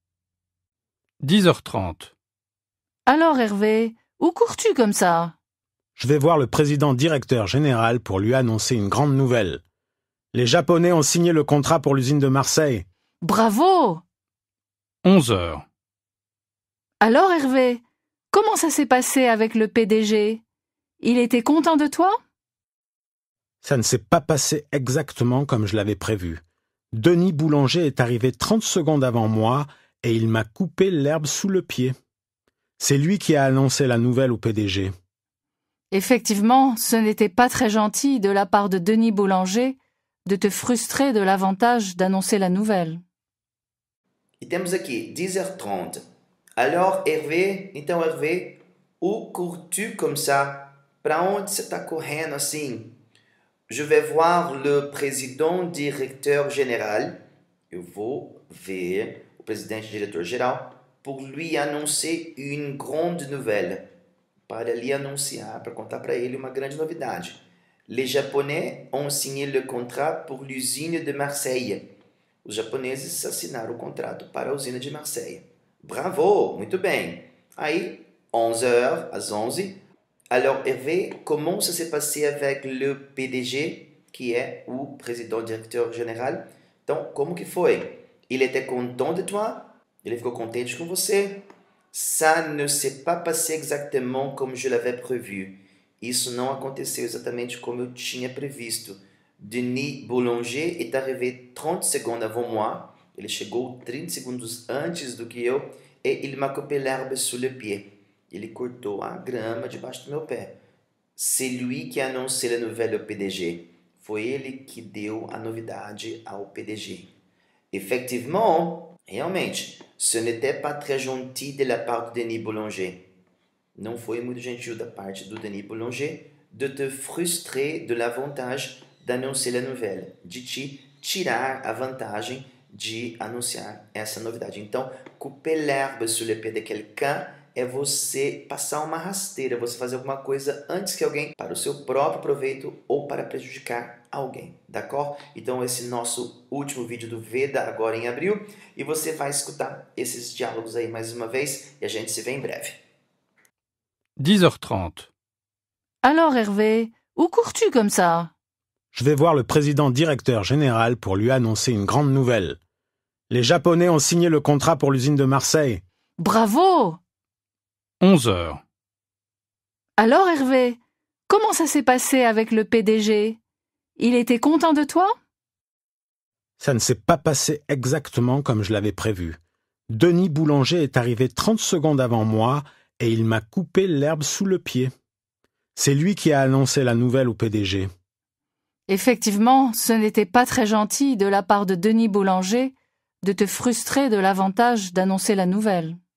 10h30. Alors Hervé, où cours-tu comme ça? Je vais voir le président directeur général pour lui annoncer une grande nouvelle. Les Japonais ont signé le contrat pour l'usine de Marseille. Bravo! 11h. Alors Hervé, comment ça s'est passé avec le PDG? Il était content de toi? Ça ne s'est pas passé exactement comme je l'avais prévu. Denis Boulanger est arrivé 30 secondes avant moi et il m'a coupé l'herbe sous le pied. C'est lui qui a annoncé la nouvelle au PDG. Effectivement, ce n'était pas très gentil de la part de Denis Boulanger de te frustrer de l'avantage d'annoncer la nouvelle. E temos aqui 10h30. Alors, Hervé, então Hervé, où cours-tu comme ça? Para onde você está correndo assim? Je vais voir le président directeur général. Eu vou ver o presidente diretor geral pour lui annoncer une grande nouvelle. Para lhe anunciar, para contar para ele uma grande novidade. Les Japonais ont signé le contrat pour l'usine de Marseille. Os japoneses assinaram o contrato para a usina de Marseille. Bravo, muito bem. Aí, 11h, às 11. Alors, Hervé, comment ça s'est passé avec le PDG, qui est o président directeur général? Então, como que foi? Il était content de toi? Ele ficou contente com você? Ça ne s'est pas passé exactement comme je l'avais prévu. Isso não aconteceu exatamente como eu tinha previsto. Denis Boulanger est arrivé 30 secondes avant moi. Ele chegou 30 segundos antes do que eu. Et il m'a coupé l'herbe sous le pied. Ele cortou a grama debaixo do meu pé. C'est lui qui a annoncé la nouvelle au PDG. Foi ele que deu a novidade ao PDG. Effectivement, realmente, ce n'était pas très gentil de la part de Denis Boulanger. Não foi muito gentil da parte do Denis Boulanger de te frustrer de l'avantage d'annoncer la nouvelle, de te tirar a vantagem de anunciar essa novidade. Então, couper l'herbe sous le pied de quelqu'un é você passar uma rasteira, você fazer alguma coisa antes que alguém, para o seu próprio proveito ou para prejudicar alguém, d'accord? Então, esse nosso último vídeo do Veda agora em abril, e você vai escutar esses diálogos aí mais uma vez, e a gente se vê em breve. 10h30. Alors Hervé, où cours-tu comme ça? Je vais voir le président directeur général pour lui annoncer une grande nouvelle. Les Japonais ont signé le contrat pour l'usine de Marseille. Bravo! 11h. Alors Hervé, comment ça s'est passé avec le PDG? Il était content de toi? Ça ne s'est pas passé exactement comme je l'avais prévu. Denis Boulanger est arrivé 30 secondes avant moi et il m'a coupé l'herbe sous le pied. C'est lui qui a annoncé la nouvelle au PDG. Effectivement, ce n'était pas très gentil de la part de Denis Boulanger de te frustrer de l'avantage d'annoncer la nouvelle.